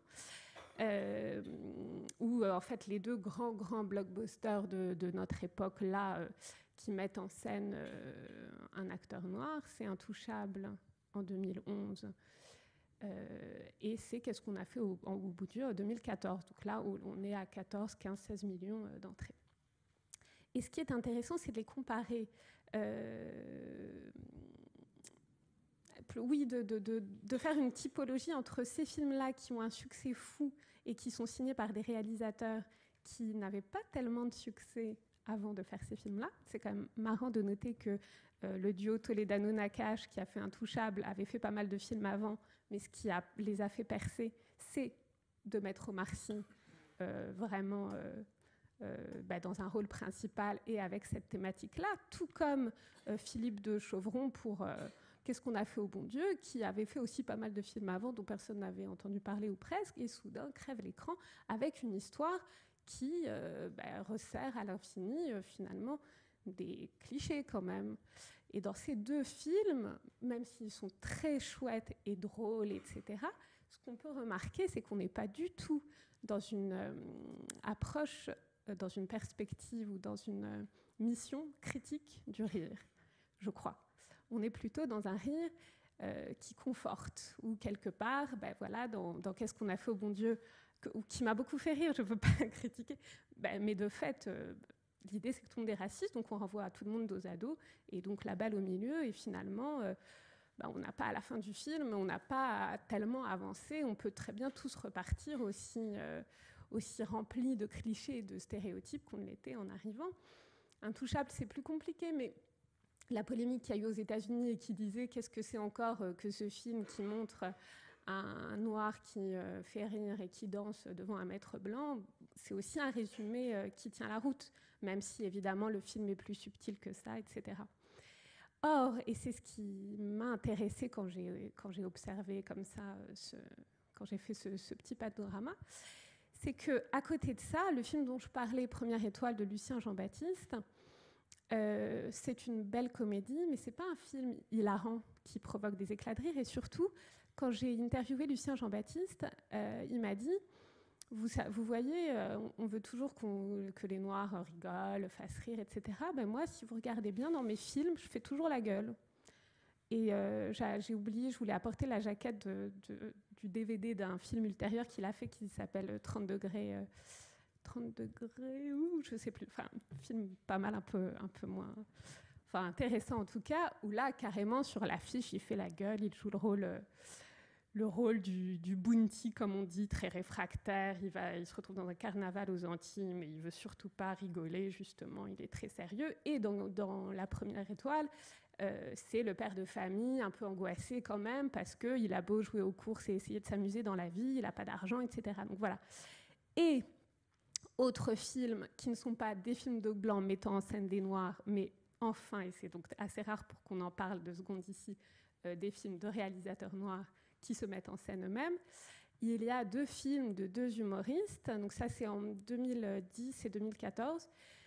Où en fait les 2 grands blockbusters de notre époque là qui mettent en scène un acteur noir, c'est Intouchable en 2011 et c'est Qu'est-ce qu'on a fait au bout du 2014. Donc là où on est à 14, 15, 16 millions d'entrées. Et ce qui est intéressant, c'est de les comparer. De faire une typologie entre ces films-là qui ont un succès fou et qui sont signés par des réalisateurs qui n'avaient pas tellement de succès avant de faire ces films-là. C'est quand même marrant de noter que le duo Toledano-Nakache, qui a fait Intouchable, avait fait pas mal de films avant, mais ce qui les a fait percer, c'est de mettre Omar Sy vraiment dans un rôle principal et avec cette thématique-là, tout comme Philippe de Chauvron pour... Qu'est-ce qu'on a fait au bon Dieu, qui avait fait aussi pas mal de films avant dont personne n'avait entendu parler ou presque, et soudain crève l'écran avec une histoire qui resserre à l'infini finalement des clichés quand même. Et dans ces 2 films, même s'ils sont très chouettes et drôles, etc., ce qu'on peut remarquer, c'est qu'on n'est pas du tout dans une approche, dans une perspective ou dans une mission critique du rire, je crois. on est plutôt dans un rire qui conforte, ou quelque part, voilà, dans Qu'est-ce qu'on a fait au bon Dieu, qui m'a beaucoup fait rire, je ne veux pas critiquer, mais de fait, l'idée c'est que tout le monde est raciste, donc on renvoie à tout le monde dos à dos, et donc la balle au milieu, et finalement, on n'a pas à la fin du film, on n'a pas tellement avancé, on peut très bien tous repartir aussi remplis de clichés et de stéréotypes qu'on l'était en arrivant. Intouchable, c'est plus compliqué, mais la polémique qu'il y a eu aux États-Unis et qui disait qu'est-ce que c'est encore que ce film qui montre un noir qui fait rire et qui danse devant un maître blanc, c'est aussi un résumé qui tient la route, même si évidemment le film est plus subtil que ça, etc. Or, et c'est ce qui m'a intéressée quand j'ai observé comme ça, quand j'ai fait ce petit panorama, c'est qu'à côté de ça, le film dont je parlais, Première étoile de Lucien Jean-Baptiste, c'est une belle comédie, mais ce n'est pas un film hilarant qui provoque des éclats de rire. Et surtout, quand j'ai interviewé Lucien Jean-Baptiste, il m'a dit, vous voyez, on veut toujours que les Noirs rigolent, fassent rire, etc. Moi, si vous regardez bien dans mes films, je fais toujours la gueule. Et j'ai oublié, je voulais apporter la jaquette du DVD d'un film ultérieur qu'il a fait qui s'appelle 30 degrés, ou je sais plus, enfin, un film pas mal, un peu moins, enfin intéressant en tout cas, où là, carrément, sur l'affiche, il fait la gueule, il joue le rôle du bounty, comme on dit, très réfractaire. Il se retrouve dans un carnaval aux Antilles, mais il veut surtout pas rigoler, justement, il est très sérieux. Et dans La Première étoile, c'est le père de famille, un peu angoissé quand même, parce qu'il a beau jouer aux courses et essayer de s'amuser dans la vie, il n'a pas d'argent, etc. Donc voilà. Et autres films qui ne sont pas des films de blanc mettant en scène des noirs, mais enfin, et c'est donc assez rare pour qu'on en parle 2 secondes ici, des films de réalisateurs noirs qui se mettent en scène eux-mêmes. Il y a 2 films de 2 humoristes, donc ça c'est en 2010 et 2014,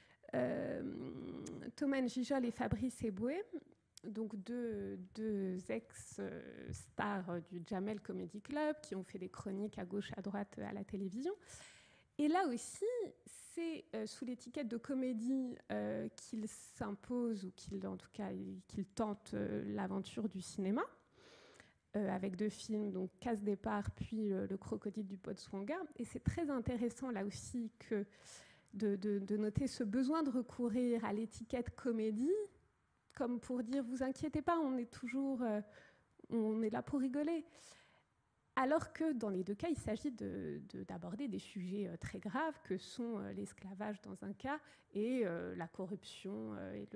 Thomas Njijol et Fabrice Eboué, donc deux ex-stars du Jamel Comedy Club qui ont fait des chroniques à gauche, à droite à la télévision. Et là aussi, c'est sous l'étiquette de comédie qu'il s'impose, ou en tout cas, qu'il tente l'aventure du cinéma, avec 2 films, donc Casse Départ, puis Le Crocodile du Botswana. Et c'est très intéressant, là aussi, de noter ce besoin de recourir à l'étiquette comédie, comme pour dire, vous inquiétez pas, on est là pour rigoler. Alors que dans les 2 cas, il s'agit d'aborder des sujets très graves que sont l'esclavage dans un cas et la corruption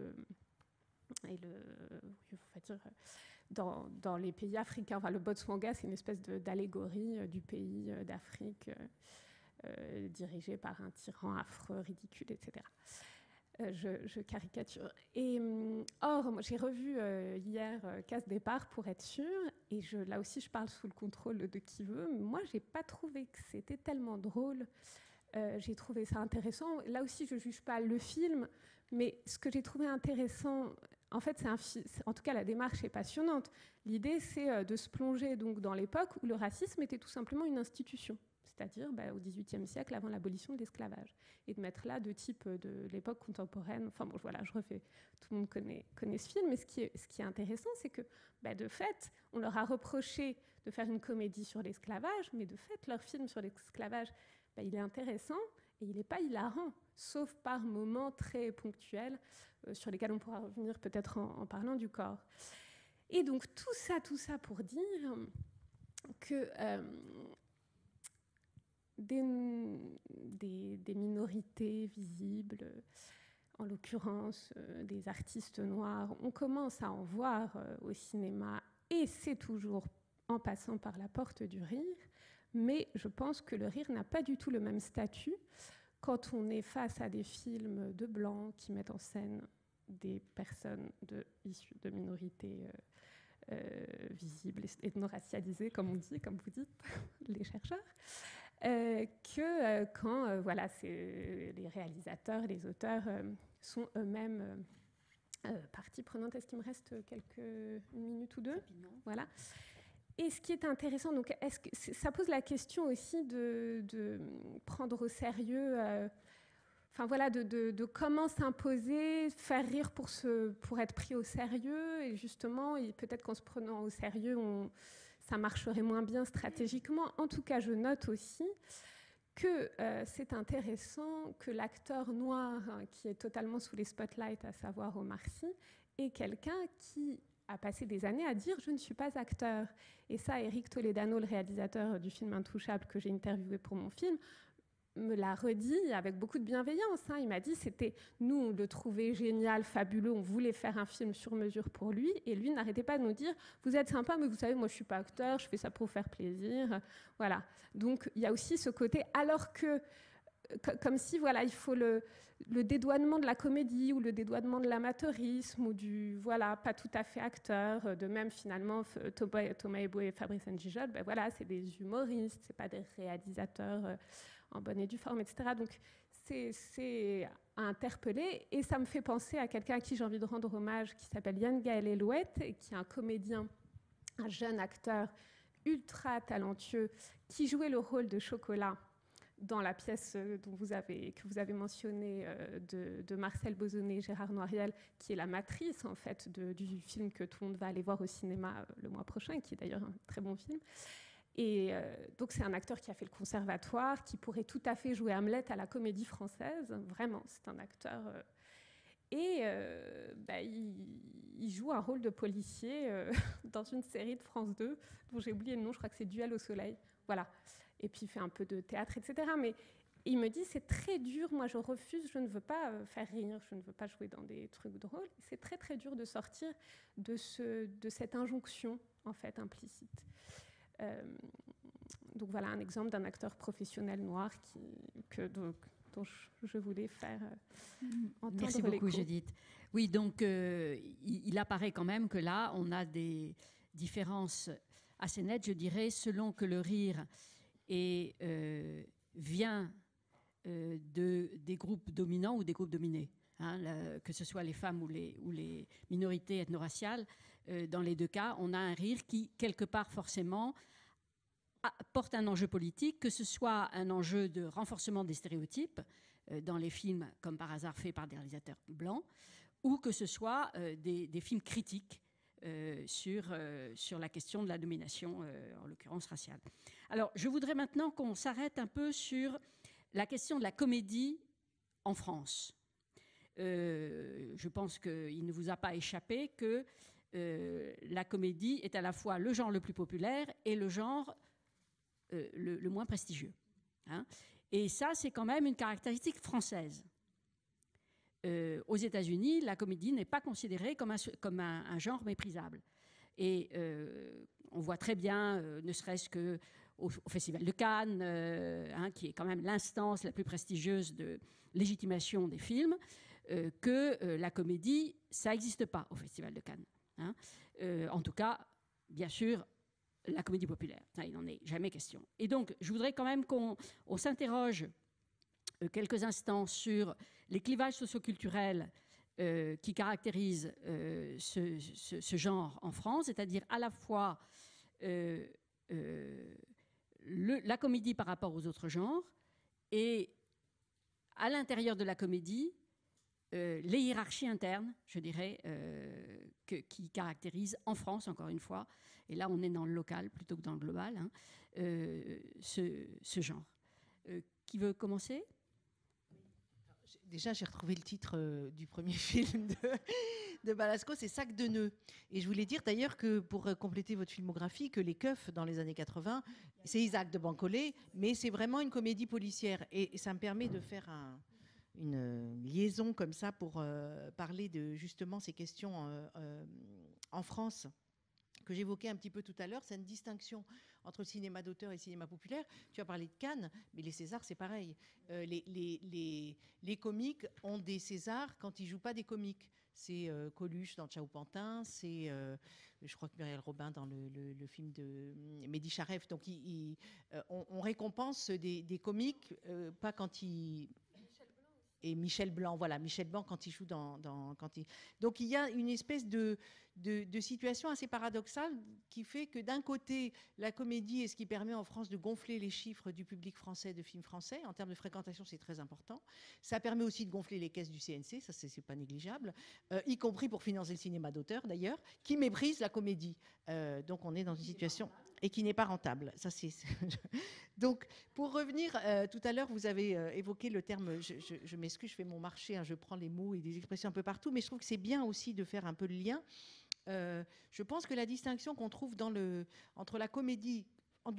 dans les pays africains. Enfin, le Botswana, c'est une espèce d'allégorie du pays d'Afrique dirigé par un tyran affreux, ridicule, etc. Je caricature. Et or, moi, j'ai revu hier Casse Départ pour être sûre, et là aussi, je parle sous le contrôle de qui veut. Moi, j'ai pas trouvé que c'était tellement drôle. J'ai trouvé ça intéressant. Là aussi, je juge pas le film, mais ce que j'ai trouvé intéressant, en fait, en tout cas, la démarche est passionnante. L'idée, c'est de se plonger donc dans l'époque où le racisme était tout simplement une institution, c'est-à-dire au XVIIIe siècle, avant l'abolition de l'esclavage, et de mettre là 2 types de l'époque contemporaine. Enfin bon, voilà, je refais, tout le monde connaît ce film, mais ce qui est intéressant, c'est que, de fait, on leur a reproché de faire une comédie sur l'esclavage, mais de fait, leur film sur l'esclavage, il est intéressant, et il n'est pas hilarant, sauf par moments très ponctuels, sur lesquels on pourra revenir peut-être en parlant du corps. Et donc, tout ça pour dire que des minorités visibles, en l'occurrence des artistes noirs, on commence à en voir au cinéma, et c'est toujours en passant par la porte du rire, mais je pense que le rire n'a pas du tout le même statut quand on est face à des films de blancs qui mettent en scène des personnes issues de minorités visibles, ethno-racialisées, comme on dit, comme vous dites, les chercheurs, que quand les réalisateurs, les auteurs sont eux-mêmes partie prenante. Est-ce qu'il me reste une minute ou 2 ? Voilà. Et ce qui est intéressant, donc, ça pose la question aussi de prendre au sérieux enfin voilà, de comment s'imposer, faire rire pour être pris au sérieux. Et justement, peut-être qu'en se prenant au sérieux, ça marcherait moins bien stratégiquement. En tout cas, je note aussi que c'est intéressant que l'acteur noir qui est totalement sous les spotlights, à savoir Omar Sy, est quelqu'un qui a passé des années à dire « je ne suis pas acteur ». Et ça, Eric Toledano, le réalisateur du film Intouchable que j'ai interviewé pour mon film, me l'a redit avec beaucoup de bienveillance. Il m'a dit nous, on le trouvait génial, fabuleux, on voulait faire un film sur mesure pour lui, et lui n'arrêtait pas de nous dire « vous êtes sympa, mais vous savez, moi je ne suis pas acteur, je fais ça pour vous faire plaisir ». Voilà. Donc il y a aussi ce côté, alors que, comme si voilà, il faut le dédouanement de la comédie ou le dédouanement de l'amateurisme ou du voilà, pas tout à fait acteur. De même, finalement, Thomas Ebo et Fabrice N'Djidjold, ben voilà, c'est des humoristes, c'est pas des réalisateurs en bonne et due forme, etc. Donc c'est à interpeller, et ça me fait penser à quelqu'un à qui j'ai envie de rendre hommage, qui s'appelle Yann Gaël Elouette, qui est un comédien, un jeune acteur ultra talentueux, qui jouait le rôle de Chocolat dans la pièce que vous avez mentionnée de Marcel Bozonnet et Gérard Noiriel, qui est la matrice en fait du film que tout le monde va aller voir au cinéma le mois prochain, qui est d'ailleurs un très bon film. Et donc c'est un acteur qui a fait le conservatoire, qui pourrait tout à fait jouer Hamlet à la Comédie Française. Vraiment, c'est un acteur. Il joue un rôle de policier dans une série de France 2, dont j'ai oublié le nom, je crois que c'est Duel au soleil. Voilà. Et puis il fait un peu de théâtre, etc. Mais il me dit, c'est très dur, moi je refuse, je ne veux pas faire rire, je ne veux pas jouer dans des trucs drôles. C'est très très dur de sortir de cette injonction, en fait, implicite. Donc voilà un exemple d'un acteur professionnel noir dont je voulais faire entendre. Merci beaucoup, l'écho. Judith. Oui, donc il apparaît quand même que là, on a des différences assez nettes, je dirais, selon que le rire vient des groupes dominants ou des groupes dominés. Que ce soit les femmes ou les minorités ethno-raciales, dans les deux cas, on a un rire qui, quelque part, forcément, porte un enjeu politique, que ce soit un enjeu de renforcement des stéréotypes dans les films, comme par hasard faits par des réalisateurs blancs, ou que ce soit des films critiques sur la question de la domination, en l'occurrence raciale. Alors, je voudrais maintenant qu'on s'arrête un peu sur la question de la comédie en France. Je pense qu'il ne vous a pas échappé que la comédie est à la fois le genre le plus populaire et le genre le moins prestigieux. Et ça, c'est quand même une caractéristique française. Aux États-Unis, la comédie n'est pas considérée comme un genre méprisable. Et on voit très bien, ne serait-ce qu'au Festival de Cannes, qui est quand même l'instance la plus prestigieuse de légitimation des films, que la comédie, ça n'existe pas au Festival de Cannes. En tout cas, bien sûr, la comédie populaire, il n'en est jamais question. Et donc, je voudrais quand même qu'on s'interroge quelques instants sur les clivages socioculturels qui caractérisent ce genre en France, c'est-à-dire à la fois la comédie par rapport aux autres genres et à l'intérieur de la comédie, les hiérarchies internes, je dirais, qui caractérisent en France, encore une fois, et là on est dans le local plutôt que dans le global, ce genre. Qui veut commencer ? Déjà, j'ai retrouvé le titre du premier film de Balasco, c'est Sac de nœuds. Et je voulais dire d'ailleurs que pour compléter votre filmographie, que Les Keufs dans les années 80, c'est Isaac de Bancolé, mais c'est vraiment une comédie policière. Et ça me permet de faire une liaison comme ça pour parler de justement ces questions en France que j'évoquais un petit peu tout à l'heure, c'est une distinction entre le cinéma d'auteur et le cinéma populaire. Tu as parlé de Cannes, mais les Césars, c'est pareil. Les comiques ont des Césars quand ils ne jouent pas des comiques. C'est Coluche dans Ciao Pantin, c'est, je crois que Muriel Robin dans le film de Mehdi Charef. Donc, on récompense des comiques, pas quand ils... et Michel Blanc, voilà, Michel Blanc quand il joue Donc il y a une espèce de situation assez paradoxale qui fait que d'un côté, la comédie est ce qui permet en France de gonfler les chiffres du public français de films français. En termes de fréquentation, c'est très important. Ça permet aussi de gonfler les caisses du CNC, ça c'est pas négligeable, y compris pour financer le cinéma d'auteur d'ailleurs, qui méprise la comédie. Donc on est dans une situation... Et qui n'est pas rentable. Ça, Donc, pour revenir, tout à l'heure, vous avez évoqué le terme, je m'excuse, je fais mon marché, hein, je prends les mots et des expressions un peu partout, mais je trouve que c'est bien aussi de faire un peu le lien. Je pense que la distinction qu'on trouve entre la comédie, en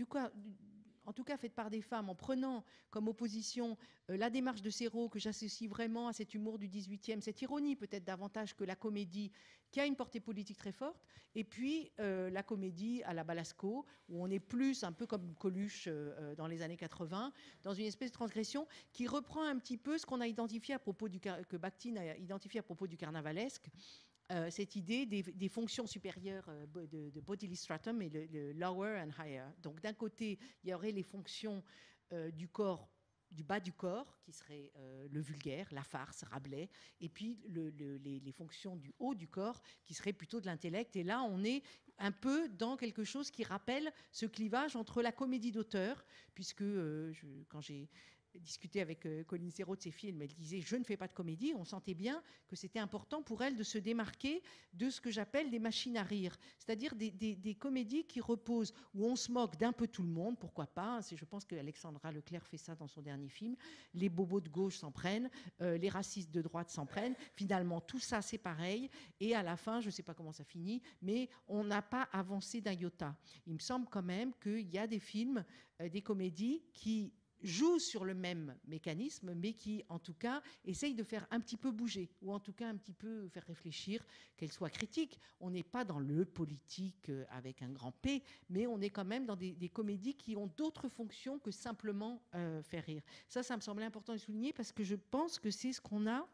tout cas faite par des femmes, en prenant comme opposition la démarche de Serrault, que j'associe vraiment à cet humour du 18e, cette ironie peut-être davantage que la comédie, qui a une portée politique très forte, et puis la comédie à la Balasco, où on est plus un peu comme Coluche dans les années 80, dans une espèce de transgression qui reprend un petit peu ce qu'on a identifié à propos que Bakhtin a identifié à propos du carnavalesque, cette idée des fonctions supérieures de bodily stratum et le lower and higher. Donc d'un côté, il y aurait les fonctions du corps, du bas du corps, qui serait le vulgaire, la farce, Rabelais, et puis les fonctions du haut du corps, qui seraient plutôt de l'intellect. Et là, on est un peu dans quelque chose qui rappelle ce clivage entre la comédie d'auteur, puisque quand j'ai discuté avec Colline Serrault de ses films, elle disait « je ne fais pas de comédie », on sentait bien que c'était important pour elle de se démarquer de ce que j'appelle des machines à rire, c'est-à-dire des comédies qui reposent, où on se moque d'un peu tout le monde, pourquoi pas, je pense qu'Alexandra Leclerc fait ça dans son dernier film, les bobos de gauche s'en prennent, les racistes de droite s'en prennent, finalement tout ça c'est pareil, et à la fin, je ne sais pas comment ça finit, mais on n'a pas avancé d'un iota. Il me semble quand même qu'il y a des films, des comédies qui jouent sur le même mécanisme, mais qui, en tout cas, essayent de faire un petit peu bouger, ou en tout cas un petit peu faire réfléchir, qu'elles soient critiques. On n'est pas dans le politique avec un grand P, mais on est quand même dans des comédies qui ont d'autres fonctions que simplement faire rire. Ça me semblait important de souligner, parce que je pense que c'est ce qu'on a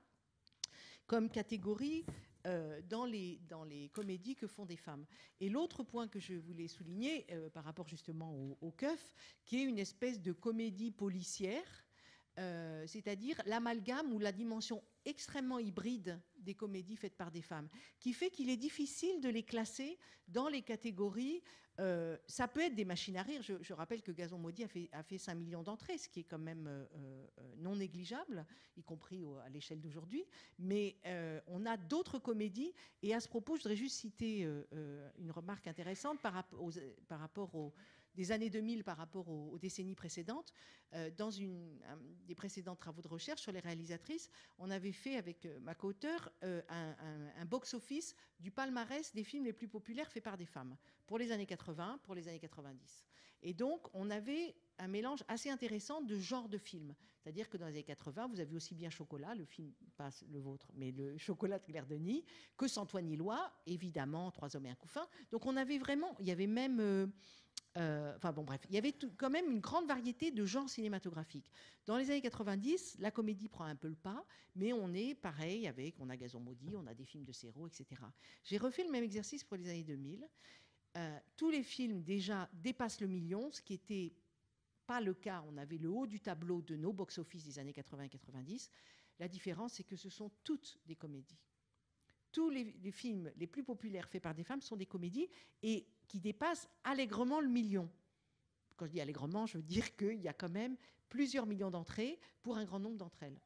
comme catégorie dans les comédies que font des femmes. Et l'autre point que je voulais souligner par rapport justement au keuf, qui est une espèce de comédie policière, c'est-à-dire l'amalgame ou la dimension extrêmement hybride des comédies faites par des femmes, qui fait qu'il est difficile de les classer dans les catégories. Ça peut être des machines à rire. Je rappelle que Gazon Maudit a fait 5 millions d'entrées, ce qui est quand même non négligeable, y compris à l'échelle d'aujourd'hui. Mais on a d'autres comédies. Et à ce propos, je voudrais juste citer une remarque intéressante par rapport aux des années 2000 par rapport aux décennies précédentes. Dans des précédents travaux de recherche sur les réalisatrices, on avait fait avec ma co-auteure un box-office du palmarès des films les plus populaires faits par des femmes pour les années 80, pour les années 90. Et donc, on avait un mélange assez intéressant de genres de films. C'est-à-dire que dans les années 80, vous avez aussi bien Chocolat, le film, pas le vôtre, mais le Chocolat de Claire Denis, que Santoine Illois, évidemment, Trois hommes et un couffin. Donc on avait vraiment, il y avait même... enfin bon, bref, il y avait quand même une grande variété de genres cinématographiques. Dans les années 90, la comédie prend un peu le pas, mais on est pareil on a Gazon Maudit, on a des films de Serrault, etc. J'ai refait le même exercice pour les années 2000. Tous les films déjà dépassent le million, ce qui était pas le cas. On avait le haut du tableau de nos box-office des années 80 et 90. La différence, c'est que ce sont toutes des comédies. Tous les films les plus populaires faits par des femmes sont des comédies et qui dépassent allègrement le million. Quand je dis allègrement, je veux dire qu'il y a quand même plusieurs millions d'entrées pour un grand nombre d'entre elles.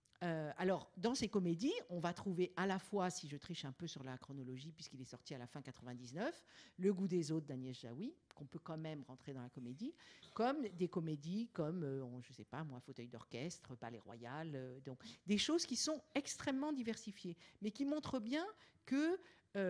Alors, dans ces comédies, on va trouver à la fois, si je triche un peu sur la chronologie, puisqu'il est sorti à la fin 99, Le goût des autres d'Agnès Jaoui, qu'on peut quand même rentrer dans la comédie, comme des comédies comme, je ne sais pas moi, Fauteuil d'orchestre, Palais Royal, donc des choses qui sont extrêmement diversifiées, mais qui montrent bien que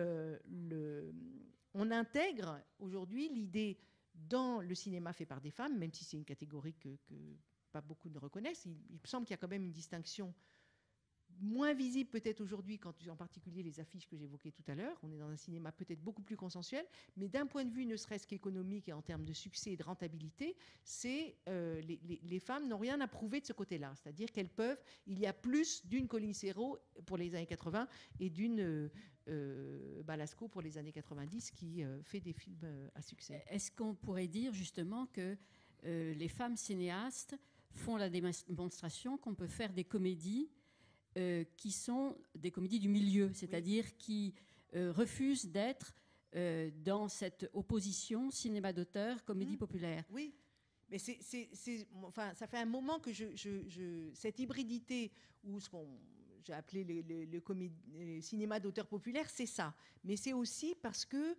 on intègre aujourd'hui l'idée dans le cinéma fait par des femmes, même si c'est une catégorie que pas beaucoup ne reconnaissent. Il me semble qu'il y a quand même une distinction moins visible peut-être aujourd'hui, en particulier les affiches que j'évoquais tout à l'heure. On est dans un cinéma peut-être beaucoup plus consensuel, mais d'un point de vue ne serait-ce qu'économique et en termes de succès et de rentabilité, les femmes n'ont rien à prouver de ce côté-là. C'est-à-dire qu'elles peuvent... Il y a plus d'une Colline Serrault pour les années 80 et d'une Balasco pour les années 90 qui fait des films à succès. Est-ce qu'on pourrait dire justement que les femmes cinéastes font la démonstration qu'on peut faire des comédies qui sont des comédies du milieu, c'est-à-dire qui refusent d'être dans cette opposition cinéma d'auteur, comédie populaire. Oui, mais enfin, ça fait un moment que cette hybridité, ou ce qu'on j'ai appelé le cinéma d'auteur populaire, c'est ça. Mais c'est aussi parce que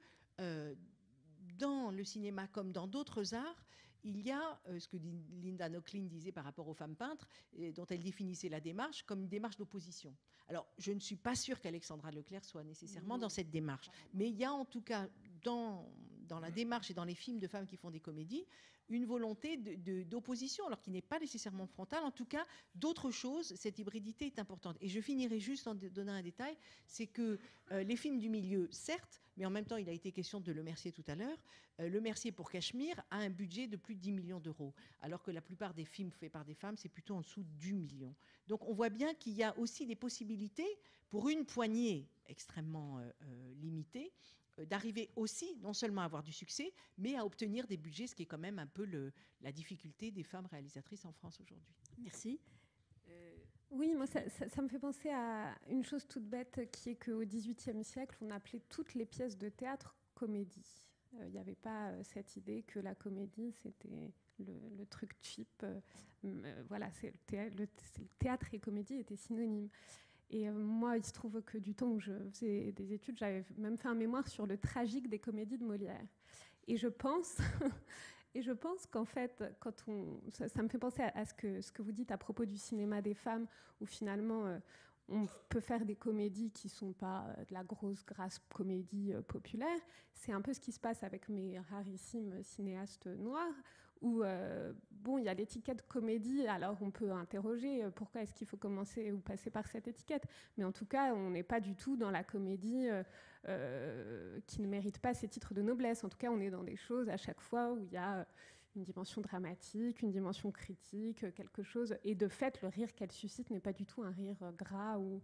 dans le cinéma comme dans d'autres arts, il y a ce que Linda Nochlin disait par rapport aux femmes peintres, dont elle définissait la démarche comme une démarche d'opposition. Alors, je ne suis pas sûre qu'Alexandra Leclerc soit nécessairement dans cette démarche. Mais il y a en tout cas, dans la démarche et dans les films de femmes qui font des comédies, une volonté d'opposition, alors qui n'est pas nécessairement frontale. En tout cas, d'autres choses, cette hybridité est importante. Et je finirai juste en donnant un détail, c'est que les films du milieu, certes, mais en même temps, il a été question de Le Mercier tout à l'heure, Le Mercier pour Cachemire a un budget de plus de 10 millions d'euros, alors que la plupart des films faits par des femmes, c'est plutôt en dessous du million. Donc on voit bien qu'il y a aussi des possibilités, pour une poignée extrêmement limitée, d'arriver aussi, non seulement à avoir du succès, mais à obtenir des budgets, ce qui est quand même un peu la difficulté des femmes réalisatrices en France aujourd'hui. Merci. Oui, moi, ça me fait penser à une chose toute bête, qui est qu'au XVIIIe siècle, on appelait toutes les pièces de théâtre comédie. Il n'y avait pas cette idée que la comédie, c'était le truc cheap. Voilà, le théâtre et comédie étaient synonymes. Et moi, il se trouve que du temps où je faisais des études, j'avais même fait un mémoire sur le tragique des comédies de Molière. Et je pense qu'en fait, ça me fait penser à ce que vous dites à propos du cinéma des femmes, où finalement, on peut faire des comédies qui ne sont pas de la grosse, grasse comédie populaire. C'est un peu ce qui se passe avec mes rarissimes cinéastes noirs, où il y a l'étiquette comédie, alors on peut interroger pourquoi est-ce qu'il faut commencer ou passer par cette étiquette, mais en tout cas on n'est pas du tout dans la comédie qui ne mérite pas ces titres de noblesse. En tout cas on est dans des choses à chaque fois où il y a une dimension dramatique, une dimension critique, quelque chose, et de fait le rire qu'elle suscite n'est pas du tout un rire gras ou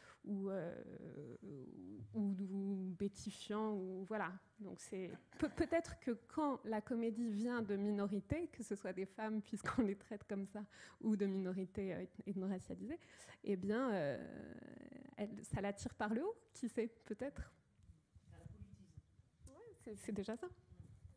bétifiant, ou voilà. Donc c'est peut-être que quand la comédie vient de minorités, que ce soit des femmes puisqu'on les traite comme ça, ou de minorités ethno-racialisées, eh bien ça l'attire par le haut, qui sait, peut-être. Ouais, c'est déjà ça. Olivier ?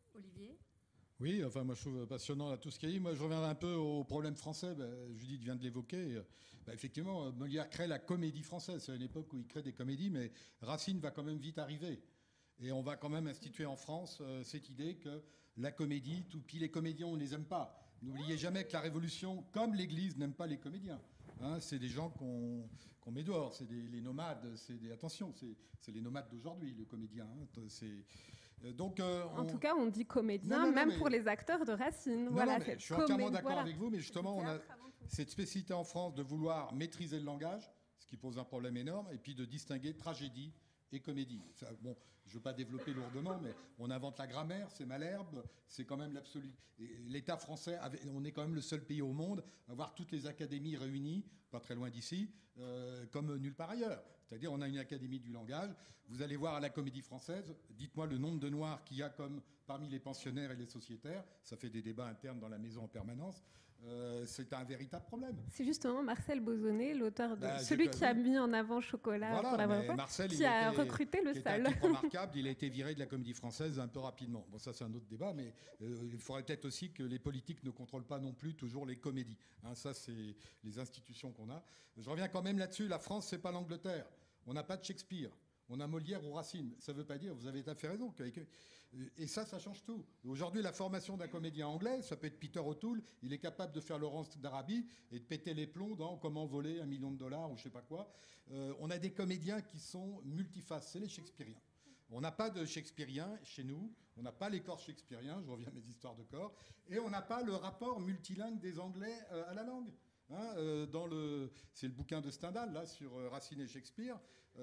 Oui, enfin moi je trouve passionnant là, tout ce qu'il y a dit. Moi je reviendrai un peu au problème français. Judith vient de l'évoquer. Effectivement, Molière crée la comédie française. C'est une époque où il crée des comédies, mais Racine va quand même vite arriver. Et on va quand même instituer en France cette idée que la comédie, puis les comédiens, on ne les aime pas. N'oubliez jamais que la Révolution, comme l'Église, n'aime pas les comédiens. Hein, c'est des gens qu'on met dehors. C'est les nomades. Attention, c'est les nomades d'aujourd'hui, le comédien. Hein, donc, en tout cas, on dit comédien, même pour les acteurs de Racine. Voilà, je suis entièrement d'accord avec vous, mais justement, on a cette spécificité en France de vouloir maîtriser le langage, ce qui pose un problème énorme, et puis de distinguer tragédie et comédie. Ça, bon, je ne veux pas développer lourdement, mais on invente la grammaire, c'est Malherbe, c'est quand même l'absolu. L'État français, on est quand même le seul pays au monde à avoir toutes les académies réunies, pas très loin d'ici, comme nulle part ailleurs. C'est-à-dire, on a une académie du langage. Vous allez voir à la Comédie Française, dites-moi le nombre de noirs qu'il y a comme parmi les pensionnaires et les sociétaires. Ça fait des débats internes dans la maison en permanence. C'est un véritable problème. C'est justement Marcel Bozonnet, l'auteur de celui qui a mis en avant Chocolat, voilà, pour la première fois, Marcel, qui a recruté le seul. C'est remarquable. Il a été viré de la Comédie Française un peu rapidement. Bon, ça c'est un autre débat, mais il faudrait peut-être aussi que les politiques ne contrôlent pas non plus toujours les comédies. Hein, ça c'est les institutions qu'on a. Je reviens quand même là-dessus. La France, c'est pas l'Angleterre. On n'a pas de Shakespeare. On a Molière ou Racine. Ça ne veut pas dire, vous avez tout à fait raison. Et ça change tout. Aujourd'hui, la formation d'un comédien anglais, ça peut être Peter O'Toole, il est capable de faire Laurence d'Arabie et de péter les plombs dans Comment voler $1 million ou je ne sais pas quoi. On a des comédiens qui sont multifaces, c'est les Shakespeariens. On n'a pas de Shakespearien chez nous, on n'a pas les corps shakespeariens, je reviens à mes histoires de corps, et on n'a pas le rapport multilingue des Anglais à la langue. Hein, c'est le bouquin de Stendhal là, sur Racine et Shakespeare.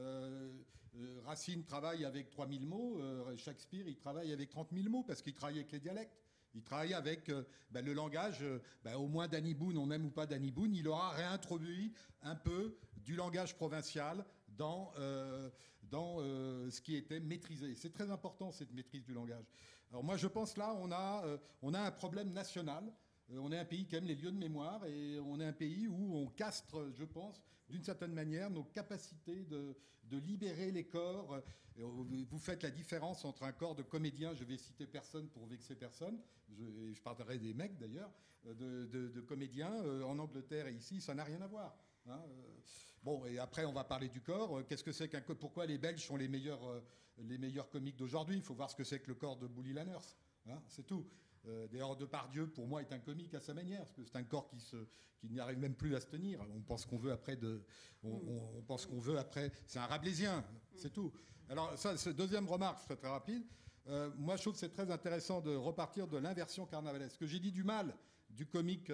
Racine travaille avec 3000 mots, Shakespeare il travaille avec 30 000 mots parce qu'il travaille avec les dialectes. Il travaille avec le langage, au moins Danny Boone, on aime ou pas Danny Boone, il aura réintroduit un peu du langage provincial dans ce qui était maîtrisé. C'est très important cette maîtrise du langage. Alors moi je pense là on a un problème national. On est un pays qui aime les lieux de mémoire et on est un pays où on castre, je pense, d'une certaine manière, nos capacités de libérer les corps. Vous faites la différence entre un corps de comédien, je vais citer personne pour vexer personne, je parlerai des mecs d'ailleurs, de comédiens en Angleterre et ici, ça n'a rien à voir. Hein. Bon, et après on va parler du corps. Qu'est-ce que c'est pourquoi les Belges sont les meilleurs comiques d'aujourd'hui? Il faut voir ce que c'est que le corps de Bully Lanners. Hein, c'est tout. D'ailleurs, Depardieu, pour moi, est un comique à sa manière, parce que c'est un corps qui n'y arrive même plus à se tenir. On pense qu'on veut après on pense qu'on veut après. C'est un Rabelaisien, c'est tout. Alors, ça, c'est deuxième remarque, je serai très rapide. Moi, je trouve que c'est très intéressant de repartir de l'inversion carnavalesque. Ce que j'ai dit du mal du comique,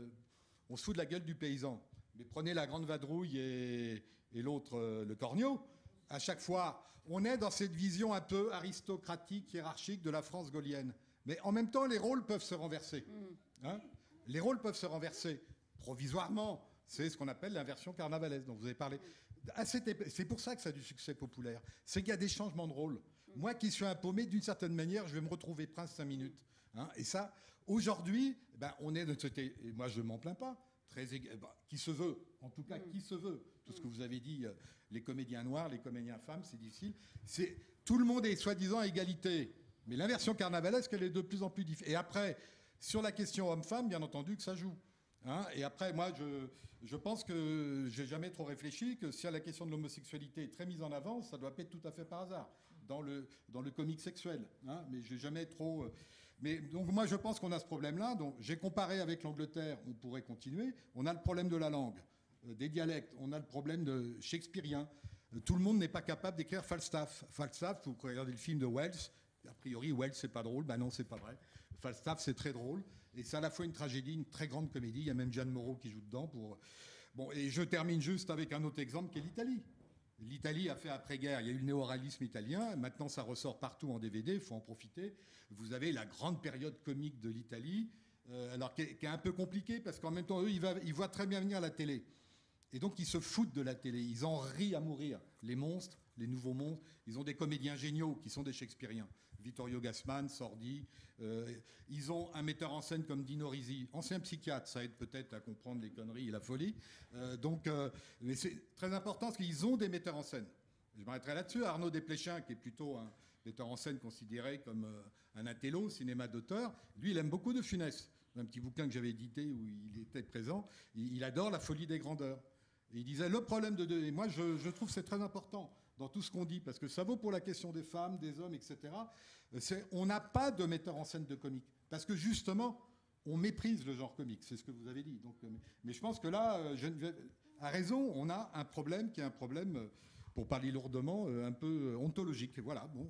on se fout de la gueule du paysan. Mais prenez la Grande Vadrouille et l'autre, le Cornio. À chaque fois, on est dans cette vision un peu aristocratique, hiérarchique de la France gaulienne. Mais en même temps, les rôles peuvent se renverser. Hein, les rôles peuvent se renverser provisoirement. C'est ce qu'on appelle l'inversion carnavalesque dont vous avez parlé. C'est pour ça que ça a du succès populaire. C'est qu'il y a des changements de rôle. Moi qui suis un paumé, d'une certaine manière, je vais me retrouver prince 5 minutes. Hein, et ça, aujourd'hui, on est de cette... Et moi, je ne m'en plains pas. Qui se veut, en tout cas, qui se veut. Tout ce que vous avez dit, les comédiens noirs, les comédiens femmes, c'est difficile. Tout le monde est soi-disant à égalité. Mais l'inversion carnavalesque, elle est de plus en plus difficile. Et après, sur la question homme-femme, bien entendu que ça joue. Hein, et après, moi, je pense que j'ai jamais trop réfléchi, que si la question de l'homosexualité est très mise en avant, ça doit pas être tout à fait par hasard dans le comique sexuel. Hein, mais j'ai jamais trop... Mais donc moi, je pense qu'on a ce problème-là. Donc j'ai comparé avec l'Angleterre, on pourrait continuer. On a le problème de la langue, des dialectes. On a le problème de shakespearien. Tout le monde n'est pas capable d'écrire Falstaff. Falstaff, vous regardez le film de Wells. A priori, Wells, c'est pas drôle. Ben non, c'est pas vrai. Falstaff, c'est très drôle. Et c'est à la fois une tragédie, une très grande comédie. Il y a même Jeanne Moreau qui joue dedans. Bon, et je termine juste avec un autre exemple qui est l'Italie. L'Italie a fait après-guerre, il y a eu le néo-réalisme italien. Maintenant, ça ressort partout en DVD, il faut en profiter. Vous avez la grande période comique de l'Italie, alors qui est un peu compliquée, parce qu'en même temps, eux, ils voient très bien venir la télé. Et donc, ils se foutent de la télé. Ils en rient à mourir. Les monstres, les nouveaux monstres, ils ont des comédiens géniaux qui sont des Shakespeariens. Vittorio Gassman, Sordi. Ils ont un metteur en scène comme Dino Risi, ancien psychiatre, ça aide peut-être à comprendre les conneries et la folie. Mais c'est très important parce qu'ils ont des metteurs en scène. Je m'arrêterai là-dessus. Arnaud Desplechin, qui est plutôt un metteur en scène considéré comme un intello, cinéma d'auteur, lui, il aime beaucoup de Funès. Un petit bouquin que j'avais édité où il était présent. Il adore la folie des grandeurs. Et il disait, le problème et moi, je trouve que c'est très important dans tout ce qu'on dit, parce que ça vaut pour la question des femmes, des hommes, etc. On n'a pas de metteur en scène de comique, parce que justement, on méprise le genre comique, c'est ce que vous avez dit. Donc, mais je pense que là, Geneviève a raison, on a un problème qui est un problème, pour parler lourdement, un peu ontologique. Voilà, bon...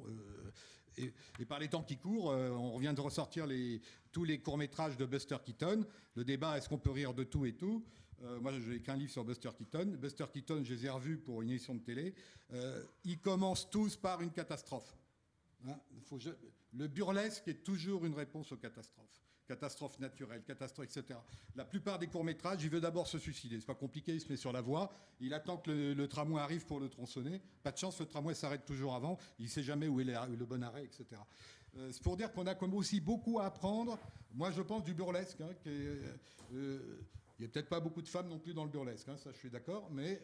Et par les temps qui courent, on vient de ressortir tous les courts-métrages de Buster Keaton. Le débat, est-ce qu'on peut rire de tout et tout? Moi, j'ai écrit un livre sur Buster Keaton. Buster Keaton, je les ai revus pour une émission de télé. Ils commencent tous par une catastrophe. Hein, le burlesque est toujours une réponse aux catastrophes. Catastrophe naturelle, catastrophe, etc. La plupart des courts-métrages, il veut d'abord se suicider. C'est pas compliqué, il se met sur la voie. Il attend que le tramway arrive pour le tronçonner. Pas de chance, le tramway s'arrête toujours avant. Il sait jamais où est le bon arrêt, etc. C'est pour dire qu'on a comme aussi beaucoup à apprendre. Moi, je pense du burlesque. Hein, il n'y a peut-être pas beaucoup de femmes non plus dans le burlesque. Hein, ça, je suis d'accord. Mais...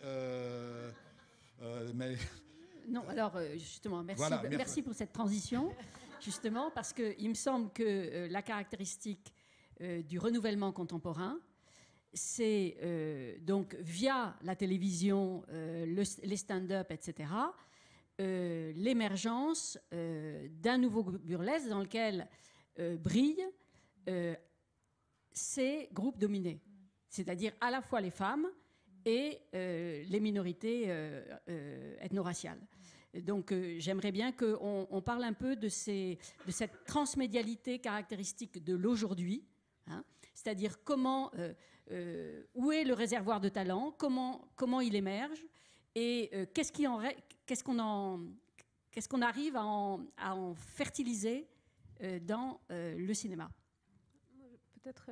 Non, alors justement, merci, voilà, merci pour cette transition, justement, parce qu'il me semble que la caractéristique du renouvellement contemporain, c'est donc via la télévision, les stand-up, etc., l'émergence d'un nouveau burlesque dans lequel brillent ces groupes dominés, c'est-à-dire à la fois les femmes et les minorités ethno-raciales. Donc j'aimerais bien qu'on parle un peu de cette transmédialité caractéristique de l'aujourd'hui, hein, c'est-à-dire où est le réservoir de talent, comment il émerge, et qu'est-ce qu'on arrive à en fertiliser dans le cinéma. Peut-être...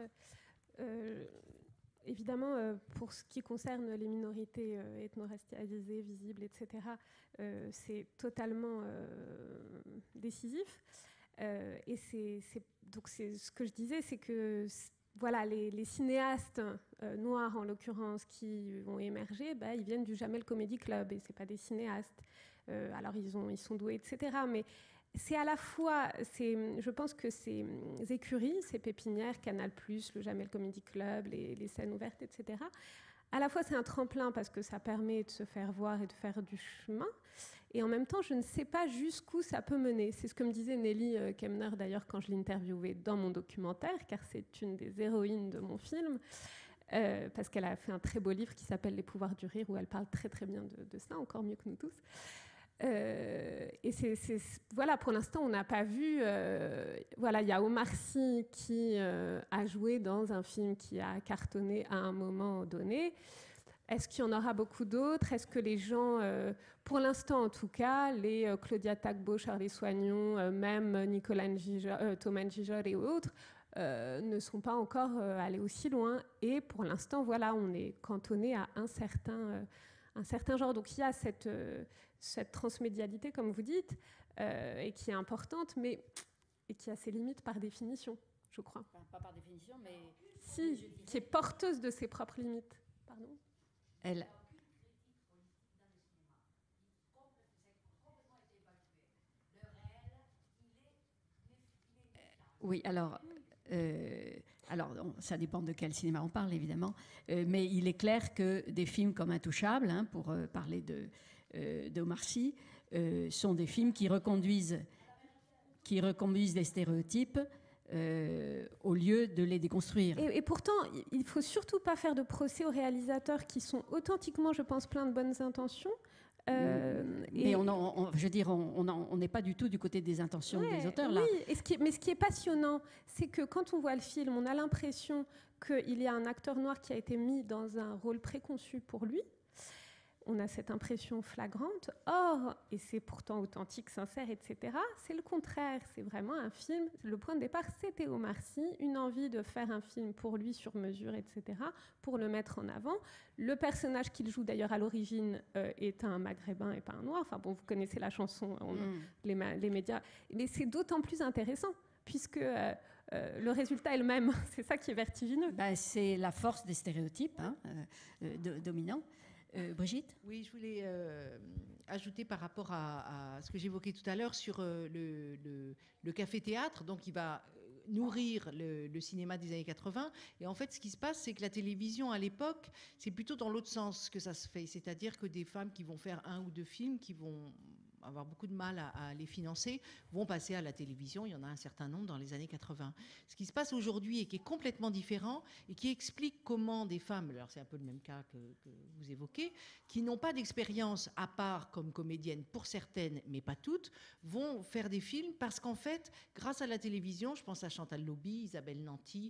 Évidemment, pour ce qui concerne les minorités ethno-racialisées, visibles, etc., c'est totalement décisif. Et donc ce que je disais, c'est que voilà, les cinéastes noirs, en l'occurrence, qui vont émerger, ils viennent du Jamel Comedy Club, et ce n'est pas des cinéastes. Alors, ils sont doués, etc. Mais c'est à la fois, je pense que ces écuries, ces pépinières, Canal+, le Jamel Comedy Club, les scènes ouvertes, etc., à la fois, c'est un tremplin parce que ça permet de se faire voir et de faire du chemin. Et en même temps, je ne sais pas jusqu'où ça peut mener. C'est ce que me disait Nelly Kemner, d'ailleurs, quand je l'interviewais dans mon documentaire, car c'est une des héroïnes de mon film, parce qu'elle a fait un très beau livre qui s'appelle « Les pouvoirs du rire », où elle parle très très bien de ça, encore mieux que nous tous. Et voilà, pour l'instant, on n'a pas vu... voilà, il y a Omar Sy qui a joué dans un film qui a cartonné à un moment donné. Est-ce qu'il y en aura beaucoup d'autres? Est-ce que les gens, pour l'instant en tout cas, les Claudia Tagbo, Charlie Soignon, même Thomas Njijol et autres, ne sont pas encore allés aussi loin. Et pour l'instant, voilà, on est cantonné à un certain genre. Donc il y a cette transmédialité, comme vous dites, et qui est importante, mais et qui a ses limites par définition, je crois. Enfin, pas par définition, mais... Si, qui est porteuse de ses propres limites. Pardon. Elle... Oui, alors ça dépend de quel cinéma on parle, évidemment, mais il est clair que des films comme Intouchable, pour parler d'Omar Sy, sont des films qui reconduisent des stéréotypes au lieu de les déconstruire. Et pourtant, il ne faut surtout pas faire de procès aux réalisateurs qui sont authentiquement, je pense, pleins de bonnes intentions. Mais je veux dire, on n'est pas du tout du côté des intentions des auteurs, là. Oui, mais ce qui est passionnant, c'est que quand on voit le film, on a l'impression qu'il y a un acteur noir qui a été mis dans un rôle préconçu pour lui. On a cette impression flagrante. Or, et c'est pourtant authentique, sincère, etc., c'est le contraire. C'est vraiment un film. Le point de départ, c'était Omar Sy, une envie de faire un film pour lui sur mesure, etc., pour le mettre en avant. Le personnage qu'il joue, d'ailleurs, à l'origine, est un maghrébin et pas un noir. Enfin bon, vous connaissez la chanson, les médias. Mais c'est d'autant plus intéressant, puisque... le résultat est le même. C'est ça qui est vertigineux. C'est la force des stéréotypes dominants. Brigitte ? Oui, je voulais ajouter par rapport à ce que j'évoquais tout à l'heure sur le café-théâtre, donc il va nourrir le cinéma des années 80. Et en fait, ce qui se passe, c'est que la télévision, à l'époque, c'est plutôt dans l'autre sens que ça se fait. C'est-à-dire que des femmes qui vont faire 1 ou 2 films, qui vont avoir beaucoup de mal à les financer, vont passer à la télévision. Il y en a un certain nombre dans les années 80. Ce qui se passe aujourd'hui et qui est complètement différent et qui explique comment des femmes, alors c'est un peu le même cas que vous évoquez, qui n'ont pas d'expérience à part comme comédienne pour certaines, mais pas toutes, vont faire des films parce qu'en fait, grâce à la télévision, je pense à Chantal Lauby, Isabelle Nanty,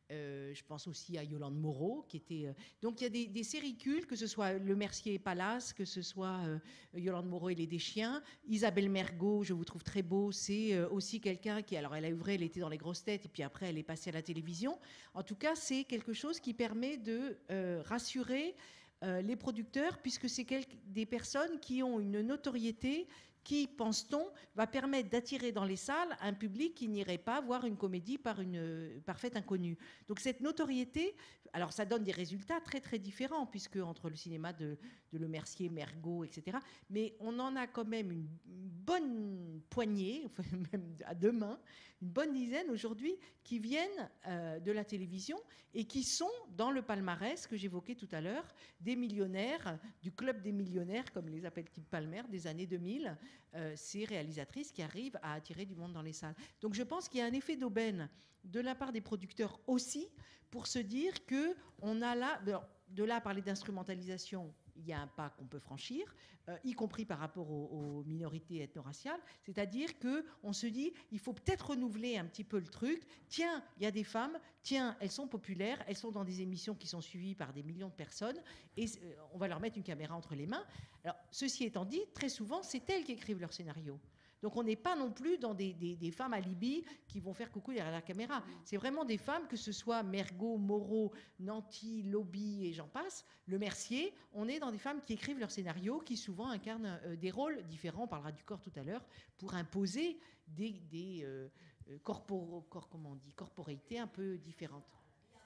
je pense aussi à Yolande Moreau, qui était... donc il y a des séries cultes, que ce soit Le Mercier et Palace, que ce soit Yolande Moreau et Les Deschiens. Isabelle Mergo, je vous trouve très beau, c'est aussi quelqu'un qui... Alors elle a œuvré, elle était dans les grosses têtes, et puis après elle est passée à la télévision. En tout cas, c'est quelque chose qui permet de rassurer les producteurs, puisque c'est des personnes qui ont une notoriété qui, pense-t-on, va permettre d'attirer dans les salles un public qui n'irait pas voir une comédie par une parfaite inconnue. Donc cette notoriété, alors ça donne des résultats très très différents, puisque entre le cinéma de Le Mercier, Mergo, etc., mais on en a quand même une bonne poignée, enfin, même à 2 mains, une bonne dizaine aujourd'hui qui viennent de la télévision et qui sont dans le palmarès que j'évoquais tout à l'heure, des millionnaires, du club des millionnaires, comme les appelle Kim Palmer, des années 2000, ces réalisatrices qui arrivent à attirer du monde dans les salles. Donc je pense qu'il y a un effet d'aubaine de la part des producteurs aussi, pour se dire qu'on a là, de là à parler d'instrumentalisation, il y a un pas qu'on peut franchir, y compris par rapport aux minorités ethno-raciales, c'est-à-dire qu'on se dit, il faut peut-être renouveler un petit peu le truc. Tiens, il y a des femmes, tiens, elles sont populaires, elles sont dans des émissions qui sont suivies par des millions de personnes, et on va leur mettre une caméra entre les mains. Alors, ceci étant dit, très souvent, c'est elles qui écrivent leur scénario. Donc on n'est pas non plus dans des femmes alibi qui vont faire coucou derrière la caméra. C'est vraiment des femmes, que ce soit Mergo, Moreau, Nanty, Lauby et j'en passe, Le Mercier, on est dans des femmes qui écrivent leurs scénarios, qui souvent incarnent des rôles différents, on parlera du corps tout à l'heure, pour imposer des corporéités un peu différentes.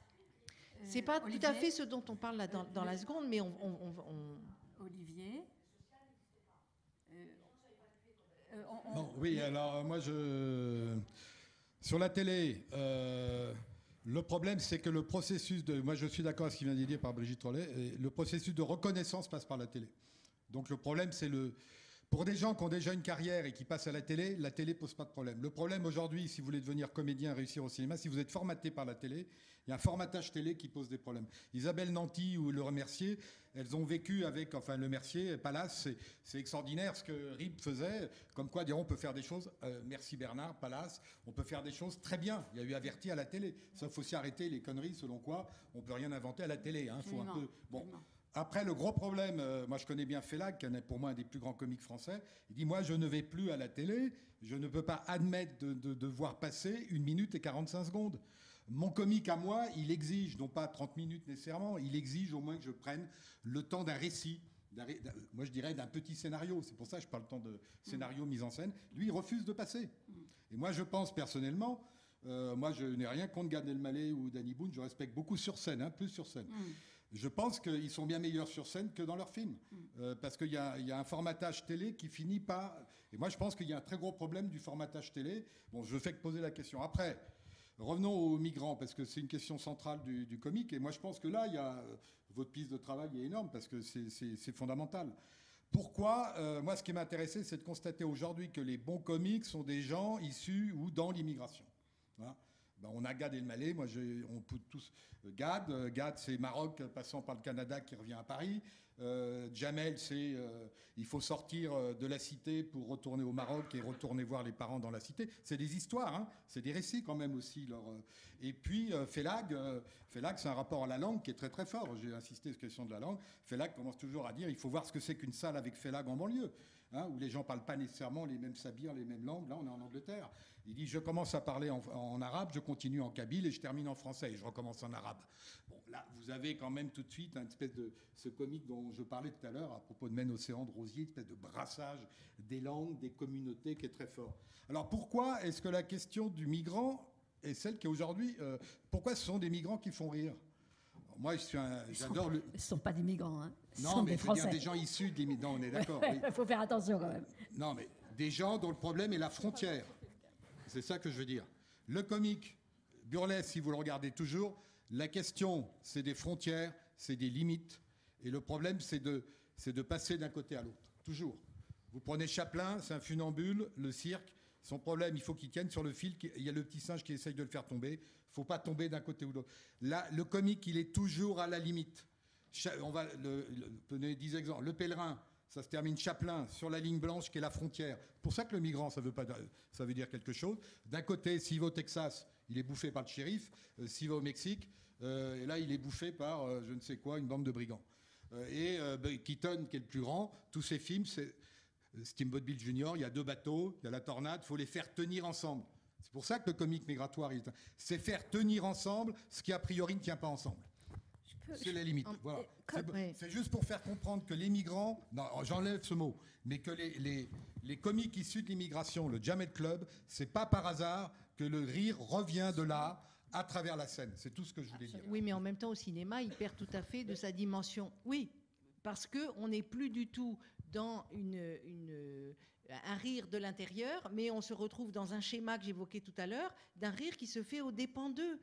C'est pas Olivier. tout à fait ce dont on parle là dans la seconde, mais on... Olivier. Non, oui, alors moi, sur la télé, le problème, c'est que le processus de... Moi, je suis d'accord avec ce qui vient d'être dit par Brigitte Rollet. Le processus de reconnaissance passe par la télé. Donc, le problème, c'est pour des gens qui ont déjà une carrière et qui passent à la télé pose pas de problème. Le problème aujourd'hui, si vous voulez devenir comédien, réussir au cinéma, si vous êtes formaté par la télé, il y a un formatage télé qui pose des problèmes. Isabelle Nanty ou Le Mercier, elles ont vécu avec, enfin Le Mercier, Palace, c'est extraordinaire ce que Rib faisait, comme quoi on peut faire des choses, merci Bernard, Palace, on peut faire des choses très bien. Il y a eu Averti à la télé. Ça, il faut aussi arrêter les conneries selon quoi on peut rien inventer à la télé. Hein. Faut un peu, bon. Après, le gros problème, moi je connais bien Félac, qui est pour moi un des plus grands comiques français. Il dit, moi je ne vais plus à la télé, je ne peux pas admettre de voir passer 1 minute et 45 secondes. Mon comique à moi, il exige, non pas 30 minutes nécessairement, il exige au moins que je prenne le temps d'un récit. Moi je dirais d'un petit scénario. C'est pour ça que je parle tant de scénario mise en scène. Lui, il refuse de passer. Et moi je pense personnellement, moi je n'ai rien contre Gad Elmaleh ou Danny Boone, je respecte beaucoup sur scène, hein, plus sur scène. Je pense qu'ils sont bien meilleurs sur scène que dans leurs films. Parce qu'il y a un formatage télé qui finit par... Et moi, je pense qu'il y a un très gros problème du formatage télé. Bon, je fais que poser la question. Après, revenons aux migrants, parce que c'est une question centrale du comique. Et moi, je pense que là, votre piste de travail est énorme, parce que c'est fondamental. Pourquoi moi, ce qui m'a intéressé, c'est de constater aujourd'hui que les bons comiques sont des gens issus ou dans l'immigration. Voilà. Ben, on a Gad Elmaleh, on peut tous... Gad, c'est Maroc passant par le Canada qui revient à Paris. Jamel, c'est il faut sortir de la cité pour retourner au Maroc et retourner voir les parents dans la cité. C'est des histoires, hein, c'est des récits quand même aussi. Et puis Félac, c'est un rapport à la langue qui est très très fort. J'ai insisté sur la question de la langue. Félac commence toujours à dire il faut voir ce que c'est qu'une salle avec Félac en banlieue. Hein, où les gens ne parlent pas nécessairement les mêmes sabirs, les mêmes langues. Là, on est en Angleterre. Il dit, je commence à parler en arabe, je continue en kabyle et je termine en français et je recommence en arabe. Bon, là, vous avez quand même tout de suite une espèce de ce comique dont je parlais tout à l'heure à propos de Maine Océan de Rosier, une espèce de brassage des langues, des communautés qui est très fort. Alors, pourquoi est-ce que la question du migrant est celle qui est aujourd'hui... pourquoi ce sont des migrants qui font rire ? Moi, j'adore le... Ce ne sont pas des migrants, hein. Non, mais il faut dire des gens issus de l'immigration. On est d'accord. Il faut faire attention quand même. Non, mais des gens dont le problème est la frontière. C'est ça que je veux dire. Le comique burlesque, si vous le regardez toujours, la question, c'est des frontières, c'est des limites. Et le problème, c'est de passer d'un côté à l'autre. Toujours. Vous prenez Chaplin, c'est un funambule, le cirque. Son problème, il faut qu'il tienne sur le fil. Il y a le petit singe qui essaye de le faire tomber. Il ne faut pas tomber d'un côté ou de l'autre. Là, le comique, il est toujours à la limite. On va donner 10 exemples. Le Pèlerin, ça se termine Chaplin sur la ligne blanche qui est la frontière. Pour ça que le migrant, ça veut dire quelque chose. D'un côté, s'il va au Texas, il est bouffé par le shérif. S'il va au Mexique, et là, il est bouffé par je ne sais quoi, une bande de brigands. Keaton, qui est le plus grand, tous ses films, c'est Steamboat Bill Jr., il y a 2 bateaux, il y a la tornade, il faut les faire tenir ensemble. C'est pour ça que le comique migratoire, c'est faire tenir ensemble ce qui a priori ne tient pas ensemble. C'est la limite. Voilà. C'est juste pour faire comprendre que les migrants, non, j'enlève ce mot, mais que les comiques issus de l'immigration, le Jamel Club, c'est pas par hasard que le rire revient de là à travers la scène. C'est tout ce que je voulais dire. Oui, mais en même temps, au cinéma, il perd tout à fait de sa dimension. Oui, parce qu'on n'est plus du tout dans un rire de l'intérieur, mais on se retrouve dans un schéma que j'évoquais tout à l'heure, d'un rire qui se fait aux dépens d'eux.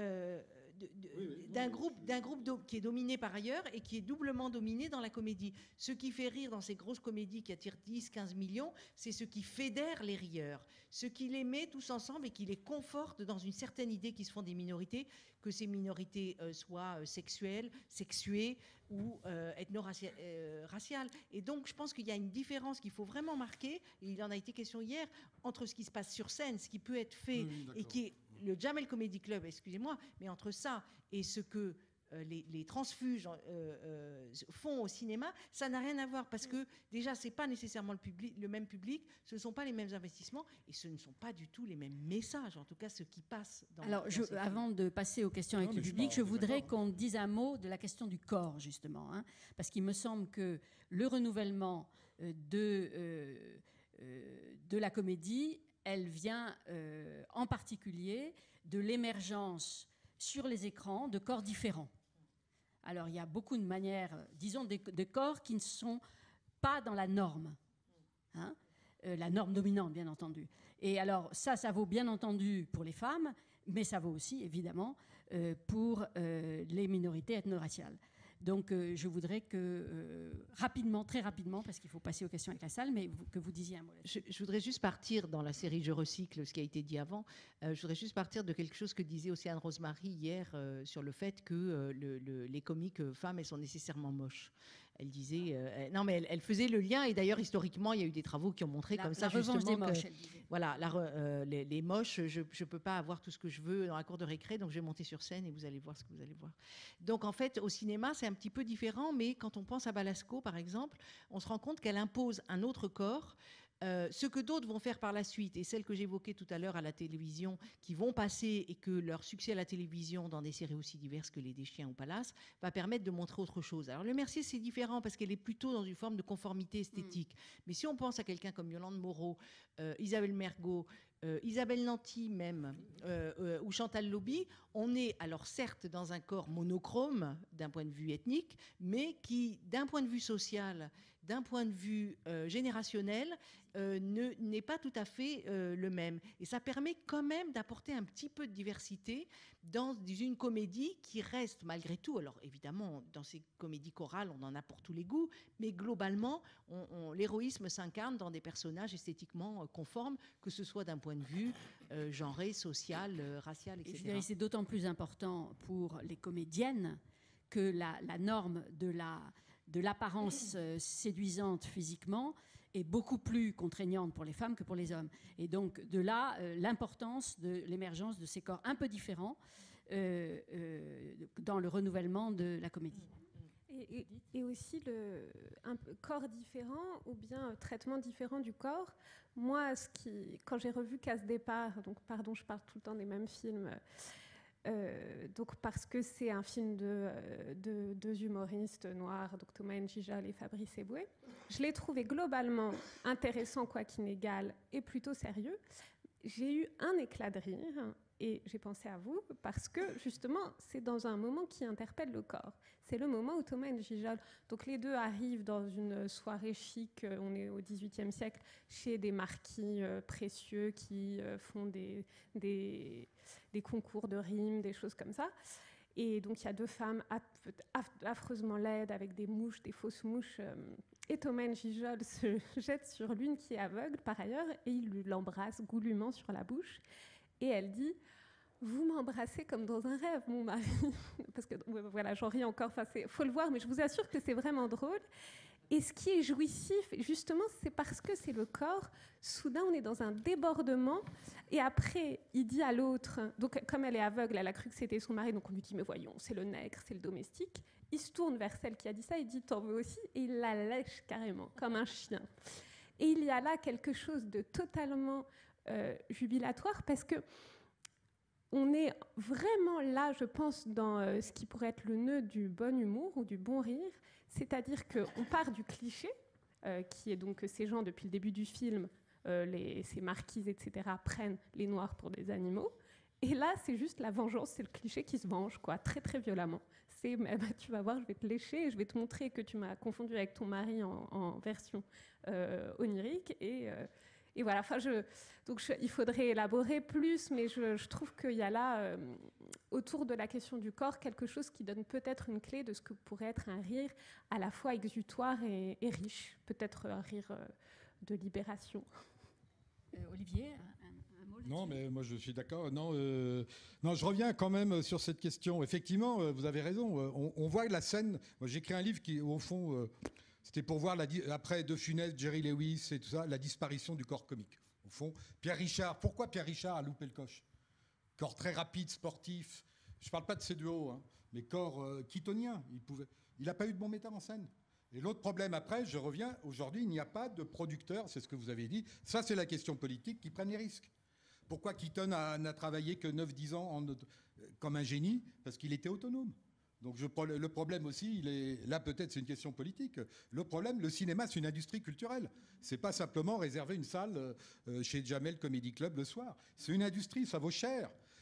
D'un groupe qui est dominé par ailleurs et qui est doublement dominé dans la comédie. Ce qui fait rire dans ces grosses comédies qui attirent 10, 15 millions, c'est ce qui fédère les rieurs, ce qui les met tous ensemble et qui les conforte dans une certaine idée qui se font des minorités, que ces minorités soient sexuelles, sexuées ou ethno-raciales. Et donc, je pense qu'il y a une différence qu'il faut vraiment marquer, et il en a été question hier, entre ce qui se passe sur scène, ce qui peut être fait et qui est le Jamel Comedy Club, excusez-moi, mais entre ça et ce que les transfuges font au cinéma, ça n'a rien à voir parce que déjà, c'est pas nécessairement le même public, ce ne sont pas les mêmes investissements et ce ne sont pas du tout les mêmes messages, en tout cas ce qui passe dans... Alors, avant de passer aux questions avec le public, je voudrais qu'on dise un mot de la question du corps, justement, hein, parce qu'il me semble que le renouvellement de la comédie, elle vient en particulier de l'émergence sur les écrans de corps différents. Alors, il y a beaucoup de manières, disons, de corps qui ne sont pas dans la norme. Hein, la norme dominante, bien entendu. Et alors, ça vaut bien entendu pour les femmes, mais ça vaut aussi, évidemment, pour les minorités ethno-raciales. Donc, je voudrais que, rapidement, très rapidement, parce qu'il faut passer aux questions avec la salle, mais que vous disiez un mot là-dessus. Je voudrais juste partir dans la série Je recycle, ce qui a été dit avant. Je voudrais juste partir de quelque chose que disait Océane Rosemary hier sur le fait que les comiques femmes, elles sont nécessairement moches. Elle disait, non mais elle faisait le lien, et d'ailleurs historiquement il y a eu des travaux qui ont montré comme ça la revanche justement des moches, que, elle disait. voilà, les moches, je peux pas avoir tout ce que je veux dans la cour de récré, donc je vais monter sur scène et vous allez voir ce que vous allez voir. Donc en fait au cinéma c'est un petit peu différent, mais quand on pense à Balasco par exemple, on se rend compte qu'elle impose un autre corps. Ce que d'autres vont faire par la suite, et celles que j'évoquais tout à l'heure à la télévision, qui vont passer et que leur succès à la télévision dans des séries aussi diverses que Les Deschiens ou Palace va permettre de montrer autre chose. Alors Le Mercier c'est différent parce qu'elle est plutôt dans une forme de conformité esthétique. Mais si on pense à quelqu'un comme Yolande Moreau, Isabelle Mergo, Isabelle Nanty même, ou Chantal Lobby, on est alors certes dans un corps monochrome d'un point de vue ethnique, mais qui d'un point de vue social, d'un point de vue générationnel, n'est pas tout à fait le même. Et ça permet quand même d'apporter un petit peu de diversité dans une comédie qui reste malgré tout, alors évidemment dans ces comédies chorales on en a pour tous les goûts, mais globalement l'héroïsme s'incarne dans des personnages esthétiquement conformes, que ce soit d'un point de vue genré, social, racial, etc. Et je dirais c'est d'autant plus important pour les comédiennes que la norme de l'apparence séduisante physiquement est beaucoup plus contraignante pour les femmes que pour les hommes. Et donc, de là, l'importance de l'émergence de ces corps un peu différents dans le renouvellement de la comédie. Et aussi un corps différent ou bien traitement différent du corps. Moi, quand j'ai revu Casse Départ, donc pardon, je parle tout le temps des mêmes films, donc parce que c'est un film de deux humoristes noirs, donc Thomas Njijol et Fabrice Eboué. Je l'ai trouvé globalement intéressant, quoi qu'inégal, et plutôt sérieux. J'ai eu un éclat de rire et j'ai pensé à vous parce que justement c'est dans un moment qui interpelle le corps. C'est le moment où Thomas Njijol, donc les deux arrivent dans une soirée chic, on est au XVIIIe siècle, chez des marquis précieux qui font des concours de rimes, des choses comme ça. Et donc il y a deux femmes affreusement laides avec des mouches, des fausses mouches. Et Thomas Njijol se jette sur l'une qui est aveugle par ailleurs et il l'embrasse goulûment sur la bouche. Et elle dit « Vous m'embrassez comme dans un rêve, mon mari ». Parce que voilà, j'en ris encore, il faut le voir, mais je vous assure que c'est vraiment drôle. Et ce qui est jouissif, justement, c'est parce que c'est le corps. Soudain, on est dans un débordement. Et après, il dit à l'autre, donc comme elle est aveugle, elle a cru que c'était son mari, donc on lui dit, mais voyons, c'est le nègre, c'est le domestique. Il se tourne vers celle qui a dit ça, il dit, t'en veux aussi, et il la lèche carrément, comme un chien. Et il y a là quelque chose de totalement jubilatoire, parce que on est vraiment là, je pense, dans ce qui pourrait être le nœud du bon humour ou du bon rire. C'est-à-dire qu'on part du cliché, qui est donc que ces gens, depuis le début du film, ces marquises, etc., prennent les Noirs pour des animaux. Et là, c'est juste la vengeance, c'est le cliché qui se venge, quoi, très, très violemment. C'est, tu vas voir, je vais te lécher, je vais te montrer que tu m'as confondu avec ton mari en version onirique. Et voilà, enfin, il faudrait élaborer plus, mais je trouve qu'il y a là, autour de la question du corps, quelque chose qui donne peut-être une clé de ce que pourrait être un rire à la fois exutoire et riche, peut-être un rire de libération. Olivier, un mot là-dessus ? Non, mais moi je suis d'accord. Non, je reviens quand même sur cette question. Effectivement, vous avez raison. On voit la scène. Moi, j'ai écrit un livre qui, au fond... c'était pour voir, après De Funès, Jerry Lewis et tout ça, la disparition du corps comique. Au fond, Pierre Richard, pourquoi Pierre Richard a loupé le coche ? Corps très rapide, sportif. Je ne parle pas de ses duos, hein, mais corps keatonien. Il n'a pas eu de bon metteur en scène. Et l'autre problème après, je reviens, aujourd'hui, il n'y a pas de producteurs, c'est ce que vous avez dit. Ça, c'est la question politique, qui prennent les risques. Pourquoi Keaton n'a travaillé que 9-10 ans comme un génie ? Parce qu'il était autonome. Donc le problème aussi, là peut-être c'est une question politique. Le problème, le cinéma, c'est une industrie culturelle. C'est pas simplement réserver une salle chez Jamel Comedy Club le soir. C'est une industrie, ça vaut cher.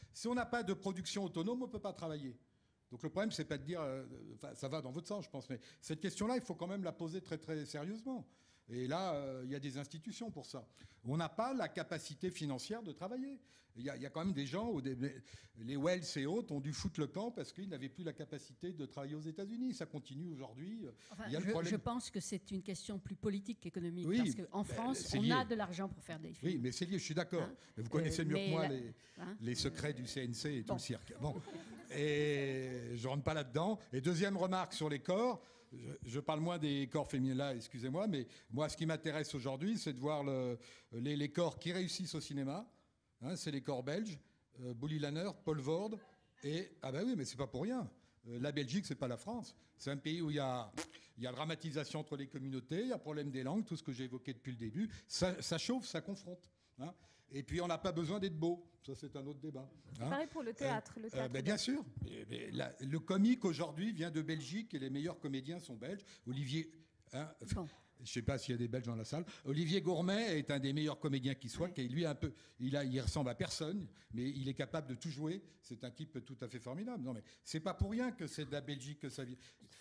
Si on n'a pas de production autonome, on ne peut pas travailler. Donc le problème, c'est pas de dire, ça va dans votre sens, je pense, mais cette question-là, il faut quand même la poser très très sérieusement. Et là, il y a des institutions pour ça. On n'a pas la capacité financière de travailler. Il y a quand même des gens, les Wells et autres, ont dû foutre le camp parce qu'ils n'avaient plus la capacité de travailler aux États-Unis. Ça continue aujourd'hui. Enfin, il y a le problème. Je pense que c'est une question plus politique qu'économique. Oui, parce qu'en France, on a de l'argent pour faire des films. Oui, mais c'est lié, je suis d'accord. Hein, vous connaissez mieux que moi hein, les secrets du CNC et tout le cirque. Bon. Et je ne rentre pas là-dedans. Et deuxième remarque sur les corps. Je parle moins des corps féminins là, excusez-moi, mais moi, ce qui m'intéresse aujourd'hui, c'est de voir les corps qui réussissent au cinéma. Hein, c'est les corps belges, Bully Lanner, Paul Vord, et ah ben oui, mais c'est pas pour rien. La Belgique, c'est pas la France. C'est un pays où il y a dramatisation entre les communautés, il y a problème des langues, tout ce que j'ai évoqué depuis le début. Ça chauffe, ça confronte. Hein. Et puis, on n'a pas besoin d'être beau. Ça, c'est un autre débat. Hein. Pareil pour le théâtre. Bien sûr. Le comique, aujourd'hui, vient de Belgique et les meilleurs comédiens sont belges. Olivier... Hein, bon. Je ne sais pas s'il y a des Belges dans la salle. Olivier Gourmet est un des meilleurs comédiens qui soit. Qui, lui, il ressemble à personne, mais il est capable de tout jouer. C'est un type tout à fait formidable. Non, mais c'est pas pour rien que c'est de la Belgique que ça vient.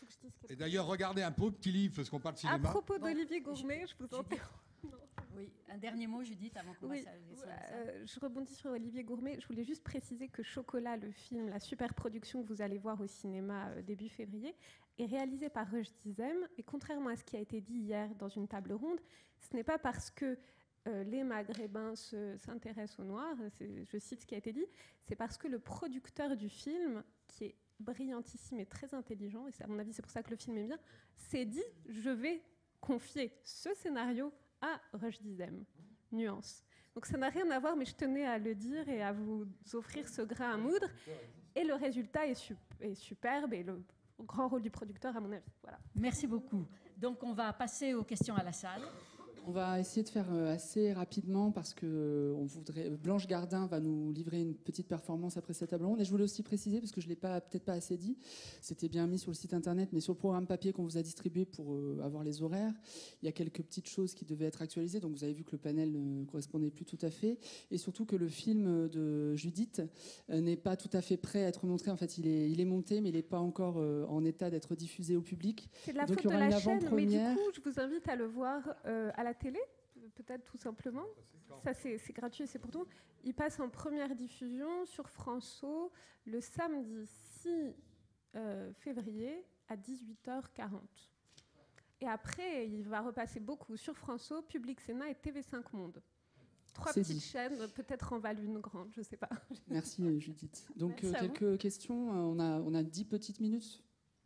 Et d'ailleurs, regardez un peu petit livre, parce qu'on parle de cinéma. À propos d'Olivier Gourmet, je vous interromps. Oui, un dernier mot, Judith, avant qu'on passe à... Je rebondis sur Olivier Gourmet. Je voulais juste préciser que Chocolat, le film, la super production que vous allez voir au cinéma début février, est réalisé par Roche Dizem. Et contrairement à ce qui a été dit hier dans une table ronde, ce n'est pas parce que les Maghrébins s'intéressent aux Noirs, je cite ce qui a été dit, c'est parce que le producteur du film, qui est brillantissime et très intelligent, et à mon avis c'est pour ça que le film est bien, s'est dit « je vais confier ce scénario à Roche Dizem ». Nuance. Donc ça n'a rien à voir, mais je tenais à le dire et à vous offrir ce grain à moudre. Et le résultat est superbe, et le grand rôle du producteur, à mon avis. Voilà. Merci beaucoup. Donc on va passer aux questions à la salle. On va essayer de faire assez rapidement parce que Blanche Gardin va nous livrer une petite performance après cette table ronde. Et je voulais aussi préciser, parce que je ne l'ai peut-être pas assez dit, c'était bien mis sur le site internet, mais sur le programme papier qu'on vous a distribué pour avoir les horaires, il y a quelques petites choses qui devaient être actualisées. Donc vous avez vu que le panel ne correspondait plus tout à fait. Et surtout que le film de Judith n'est pas tout à fait prêt à être montré. En fait, il est monté, mais il n'est pas encore en état d'être diffusé au public. C'est de la faute de la chaîne, mais du coup, je vous invite à le voir à la télé, peut-être tout simplement. Ça, c'est gratuit, c'est pour tout. Il passe en première diffusion sur France-O le samedi 6 février à 18h40. Et après, il va repasser beaucoup sur France-O, Public Sénat et TV5 Monde. 3 petites chaînes, peut-être en valent une grande, je ne sais pas. Merci Judith. Donc quelques questions. On a 10 petites minutes.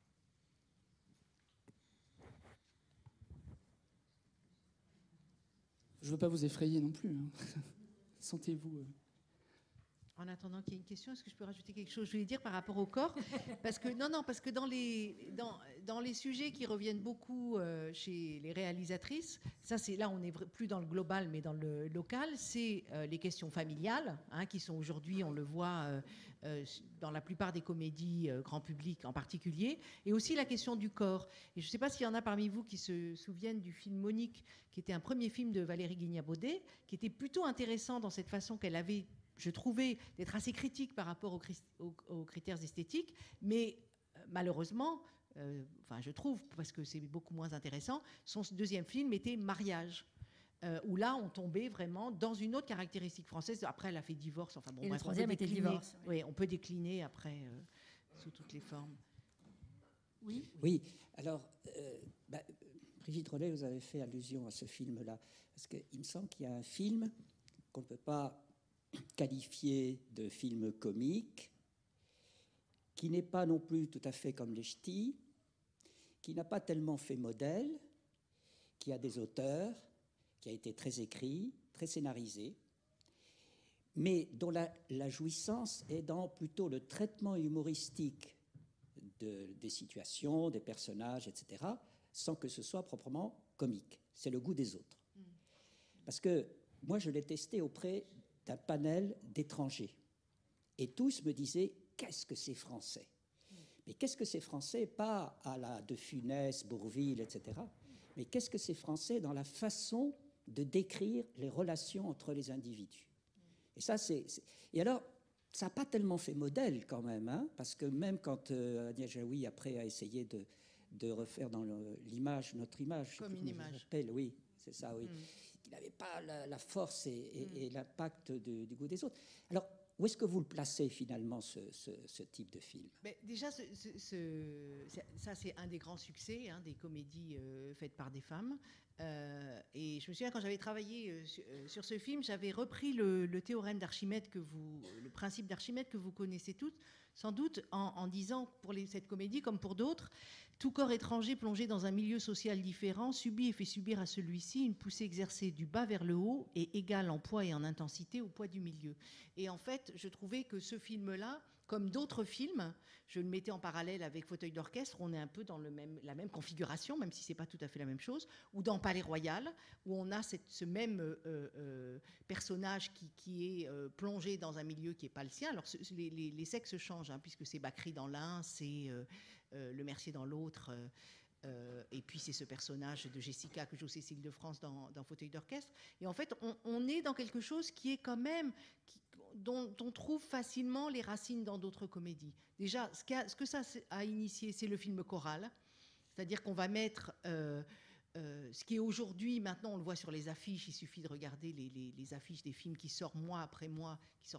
Je ne veux pas vous effrayer non plus. Hein. Sentez-vous... En attendant qu'il y ait une question, est-ce que je peux rajouter quelque chose? Je voulais dire par rapport au corps, parce que dans les sujets qui reviennent beaucoup chez les réalisatrices, ça c'est là on n'est plus dans le global mais dans le local, c'est les questions familiales, hein, qui sont aujourd'hui, on le voit dans la plupart des comédies grand public en particulier, et aussi la question du corps. Et je ne sais pas s'il y en a parmi vous qui se souviennent du film Monique, qui était un premier film de Valérie Guignabaudet, qui était plutôt intéressant dans cette façon qu'elle avait, je trouvais, d'être assez critique par rapport aux critères esthétiques, mais malheureusement, je trouve, parce que c'est beaucoup moins intéressant, son deuxième film était Mariage, où là, on tombait vraiment dans une autre caractéristique française. Après, elle a fait Divorce. Enfin, bon, et le troisième était Divorce. Oui, on peut décliner après sous toutes les formes. Oui. Oui, alors, Brigitte Rollet, vous avez fait allusion à ce film-là, parce qu'il me semble qu'il y a un film qu'on ne peut pas qualifié de film comique, qui n'est pas non plus tout à fait comme les ch'tis, qui n'a pas tellement fait modèle, qui a des auteurs, qui a été très écrit, très scénarisé, mais dont la jouissance est dans plutôt le traitement humoristique des situations, des personnages, etc., sans que ce soit proprement comique. C'est le goût des autres. Parce que moi, je l'ai testé auprès d'un panel d'étrangers. Et tous me disaient, qu'est-ce que c'est français? Mais qu'est-ce que c'est français? Pas à la De Funès, Bourvil, etc. Mais qu'est-ce que c'est français dans la façon de décrire les relations entre les individus? Et ça, Et alors, ça n'a pas tellement fait modèle quand même, hein, parce que même quand Agnès Jaoui après a essayé de refaire dans l'image, notre image, Comme une image. Oui, c'est ça, oui. Il n'avait pas la force et l'impact du goût des autres. Alors, où est-ce que vous le placez finalement, ce type de film? Mais déjà, ça c'est un des grands succès, hein, des comédies faites par des femmes. Et je me souviens, quand j'avais travaillé sur ce film, j'avais repris le théorème d'Archimède, le principe d'Archimède que vous connaissez toutes, sans doute, en disant pour cette comédie, comme pour d'autres, tout corps étranger plongé dans un milieu social différent subit et fait subir à celui-ci une poussée exercée du bas vers le haut et égale en poids et en intensité au poids du milieu. Et en fait, je trouvais que ce film-là, comme d'autres films, je le mettais en parallèle avec Fauteuil d'orchestre, on est un peu dans la même configuration, même si ce n'est pas tout à fait la même chose, ou dans Palais Royal, où on a ce même personnage qui est plongé dans un milieu qui n'est pas le sien. Alors les sexes changent, hein, puisque c'est Bacri dans l'un, c'est Le Mercier dans l'autre, et puis c'est ce personnage de Jessica que joue Cécile de France dans Fauteuil d'orchestre. Et en fait, on est dans quelque chose qui est quand même... dont on trouve facilement les racines dans d'autres comédies. Déjà, ce que ça a initié, c'est le film choral, c'est-à-dire qu'on va mettre ce qui est aujourd'hui, maintenant on le voit sur les affiches, il suffit de regarder les affiches des films qui sortent mois après mois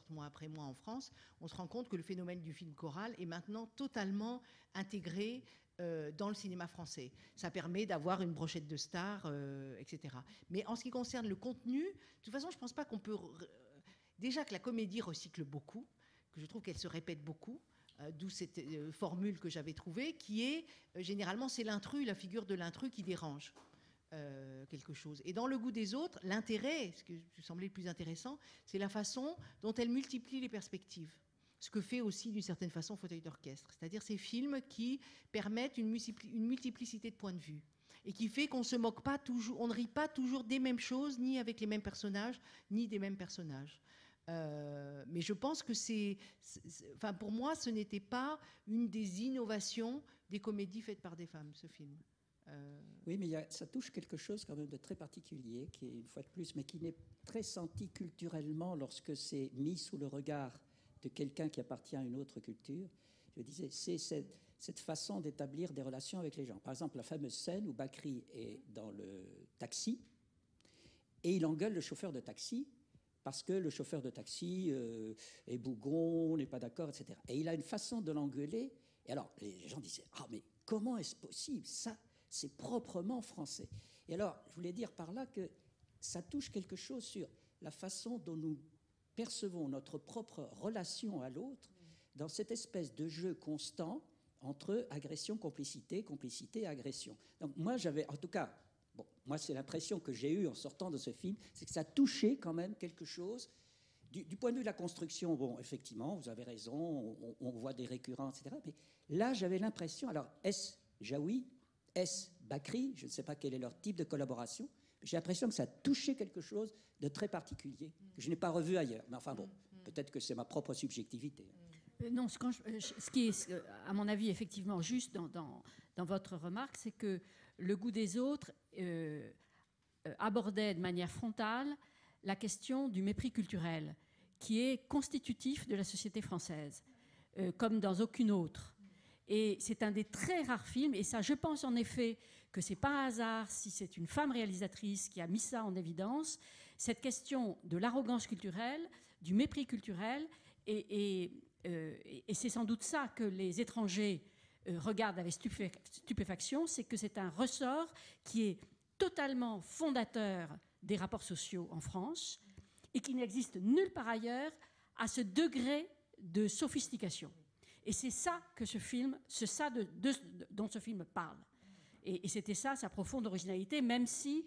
en France, on se rend compte que le phénomène du film choral est maintenant totalement intégré dans le cinéma français. Ça permet d'avoir une brochette de stars, etc. Mais en ce qui concerne le contenu, de toute façon, je ne pense pas qu'on peut... Déjà que la comédie recycle beaucoup, que je trouve qu'elle se répète beaucoup, d'où cette formule que j'avais trouvée, qui est, généralement, c'est l'intrus, la figure de l'intrus qui dérange quelque chose. Et dans Le Goût des autres, l'intérêt, ce qui me semblait le plus intéressant, c'est la façon dont elle multiplie les perspectives. Ce que fait aussi, d'une certaine façon, Fauteuil d'orchestre. C'est-à-dire ces films qui permettent une multiplicité de points de vue. Et qui fait qu'on se moque pas toujours, on ne rit pas toujours des mêmes choses, ni avec les mêmes personnages, ni des mêmes personnages. Mais je pense que enfin, pour moi, ce n'était pas une des innovations des comédies faites par des femmes, ce film. Oui, mais ça touche quelque chose quand même de très particulier, qui est une fois de plus, mais qui n'est très senti culturellement lorsque c'est mis sous le regard de quelqu'un qui appartient à une autre culture. Je disais, c'est cette façon d'établir des relations avec les gens. Par exemple, la fameuse scène où Bacri est dans le taxi et il engueule le chauffeur de taxi parce que le chauffeur de taxi est bougon, n'est pas d'accord, etc. Et il a une façon de l'engueuler. Et alors, les gens disaient, ah, mais comment est-ce possible? Ça, c'est proprement français. Et alors, je voulais dire par là que ça touche quelque chose sur la façon dont nous percevons notre propre relation à l'autre dans cette espèce de jeu constant entre agression, complicité, complicité, agression. Donc moi, j'avais, en tout cas, bon, moi, c'est l'impression que j'ai eue en sortant de ce film, c'est que ça touchait quand même quelque chose. Du point de vue de la construction, bon, effectivement, vous avez raison, on voit des récurrents, etc. Mais là, j'avais l'impression, alors, est-ce Jaoui, est-ce Bacri, je ne sais pas quel est leur type de collaboration, mais j'ai l'impression que ça touchait quelque chose de très particulier, que je n'ai pas revu ailleurs. Mais enfin bon, peut-être que c'est ma propre subjectivité. Non, ce qui est, à mon avis, effectivement juste dans votre remarque, c'est que Le Goût des autres abordait de manière frontale la question du mépris culturel, qui est constitutif de la société française, comme dans aucune autre. Et c'est un des très rares films, et ça, je pense en effet que ce n'est pas un hasard si c'est une femme réalisatrice qui a mis ça en évidence, cette question de l'arrogance culturelle, du mépris culturel, et c'est sans doute ça que les étrangers regardent avec stupéfaction, c'est que c'est un ressort qui est totalement fondateur des rapports sociaux en France et qui n'existe nulle part ailleurs à ce degré de sophistication. Et c'est ça que ce film, c'est ça dont ce film parle. Et c'était ça sa profonde originalité, même si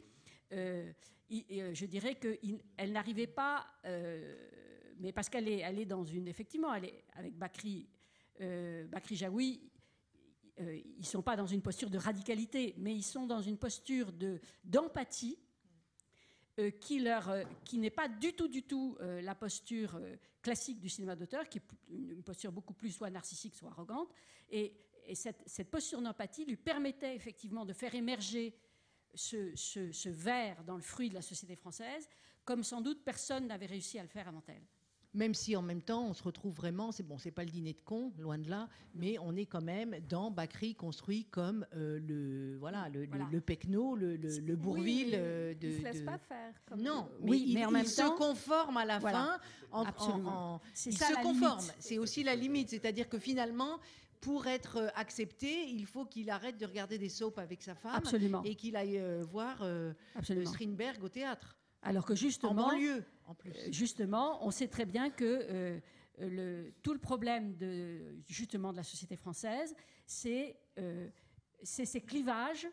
je dirais qu'elle n'arrivait pas, mais parce qu'elle est dans une, effectivement, elle est avec Bacri Jaoui, ils ne sont pas dans une posture de radicalité, mais ils sont dans une posture d'empathie qui n'est pas du tout la posture classique du cinéma d'auteur, qui est une posture beaucoup plus soit narcissique, soit arrogante. Et cette posture d'empathie lui permettait effectivement de faire émerger ce ver dans le fruit de la société française, comme sans doute personne n'avait réussi à le faire avant elle. Même si en même temps, on se retrouve vraiment, c'est pas le dîner de cons, loin de là, mais on est quand même dans Bakri construit comme le Pecno, le Bourvil. Il ne se laisse pas faire. Non, mais en même il temps, se conforme à la fin. C'est il ça, se la conforme. limite. C'est aussi la limite. C'est-à-dire que finalement, pour être accepté, il faut qu'il arrête de regarder des soaps avec sa femme. Absolument. Et qu'il aille voir Strindberg au théâtre. Alors que justement, en banlieue, en plus. Justement, on sait très bien que tout le problème justement de la société française, c'est ces clivages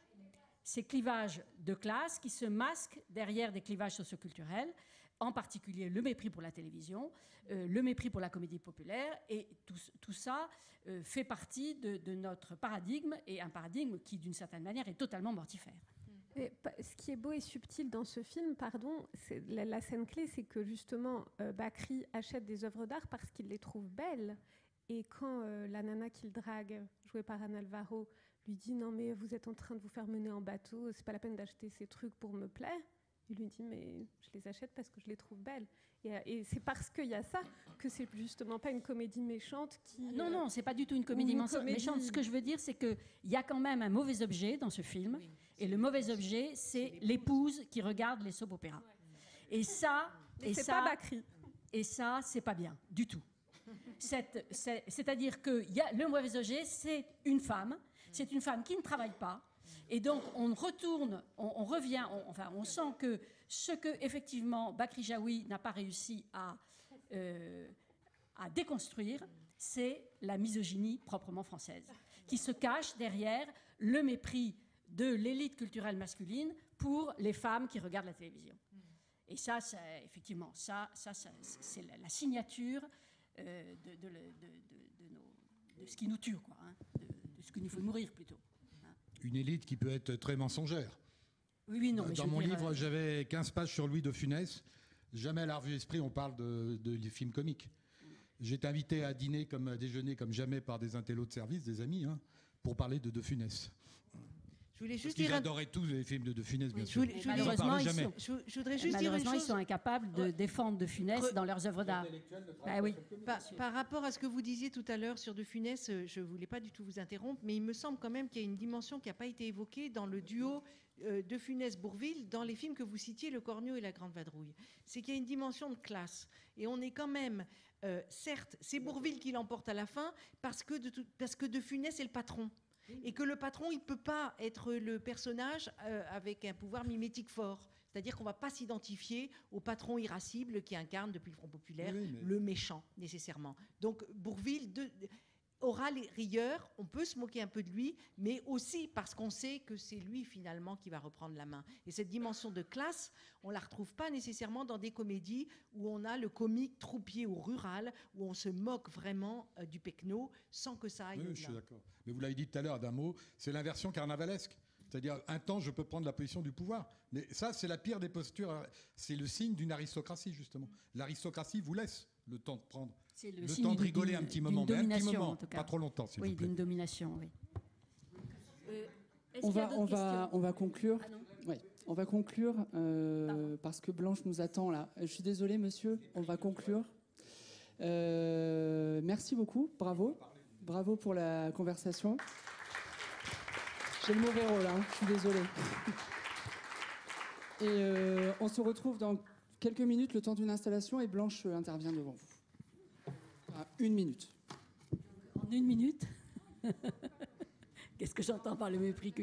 de classe qui se masquent derrière des clivages socioculturels, en particulier le mépris pour la télévision, le mépris pour la comédie populaire, et tout ça fait partie de notre paradigme, et un paradigme qui, d'une certaine manière, est totalement mortifère. Et ce qui est beau et subtil dans ce film, la scène clé, c'est que justement, Bakri achète des œuvres d'art parce qu'il les trouve belles. Et quand la nana qu'il drague, jouée par Anne Alvaro, lui dit « Non mais vous êtes en train de vous faire mener en bateau, c'est pas la peine d'acheter ces trucs pour me plaire », il lui dit « Mais je les achète parce que je les trouve belles ». Et c'est parce qu'il y a ça que c'est justement pas une comédie méchante qui... Non, c'est pas du tout une comédie méchante. Ce que je veux dire, c'est qu'il y a quand même un mauvais objet dans ce film. Oui. Et le mauvais objet, c'est l'épouse qui regarde les soap opéras. Et ça... c'est pas Bakri. Et ça, c'est pas bien, du tout. C'est-à-dire que le mauvais objet, c'est une femme. C'est une femme qui ne travaille pas. Et donc, on revient, on sent que ce que, effectivement, Bakri Jaoui n'a pas réussi à déconstruire, c'est la misogynie proprement française, qui se cache derrière le mépris de l'élite culturelle masculine pour les femmes qui regardent la télévision. Et ça, effectivement, c'est la signature de ce qui nous tue, quoi, hein, de ce qu'il nous faut mourir, plutôt. Une élite qui peut être très mensongère. Oui, non. Mais dans mon livre, j'avais 15 pages sur Louis de Funès. Jamais à la revue Esprit, on parle de films comiques. J'ai été invité à dîner, à déjeuner comme jamais par des intellos de service, des amis, hein, pour parler de Funès. Je voulais juste dire... Ils adoraient tous les films de Funès, bien sûr. Malheureusement, ils sont incapables de défendre de Funès dans leurs œuvres d'art. Oui. Par rapport à ce que vous disiez tout à l'heure sur de Funès, je ne voulais pas du tout vous interrompre, mais il me semble quand même qu'il y a une dimension qui n'a pas été évoquée dans le duo de Funès-Bourvil dans les films que vous citiez, Le Corneau et La Grande Vadrouille. C'est qu'il y a une dimension de classe. Et on est quand même... certes, c'est Bourvil qui l'emporte à la fin parce que de Funès est le patron. Et que le patron, il ne peut pas être le personnage avec un pouvoir mimétique fort. C'est-à-dire qu'on ne va pas s'identifier au patron irascible qui incarne depuis le Front Populaire le méchant, nécessairement. Donc Bourvil aura les rieurs, on peut se moquer un peu de lui, mais aussi parce qu'on sait que c'est lui finalement qui va reprendre la main. Et cette dimension de classe, on ne la retrouve pas nécessairement dans des comédies où on a le comique troupier ou rural, où on se moque vraiment du pecno sans que ça aille au-delà. Je suis d'accord. Mais vous l'avez dit tout à l'heure d'un mot, c'est l'inversion carnavalesque. C'est-à-dire, un temps, je peux prendre la position du pouvoir. Mais ça, c'est la pire des postures. C'est le signe d'une aristocratie, justement. L'aristocratie vous laisse le temps de prendre. C'est le temps de rigoler un petit moment, mais un petit moment, en tout cas. pas trop longtemps, s'il vous plaît. Oui, d'une domination, oui. On va conclure. Ouais, on va conclure parce que Blanche nous attend là. Je suis désolée, monsieur, on va conclure. Merci beaucoup, bravo pour la conversation. J'ai le mauvais rôle, hein, je suis désolée. Et on se retrouve dans quelques minutes, le temps d'une installation, et Blanche intervient devant vous. 1 minute. En 1 minute. Qu'est-ce que j'entends par le mépris culturel ?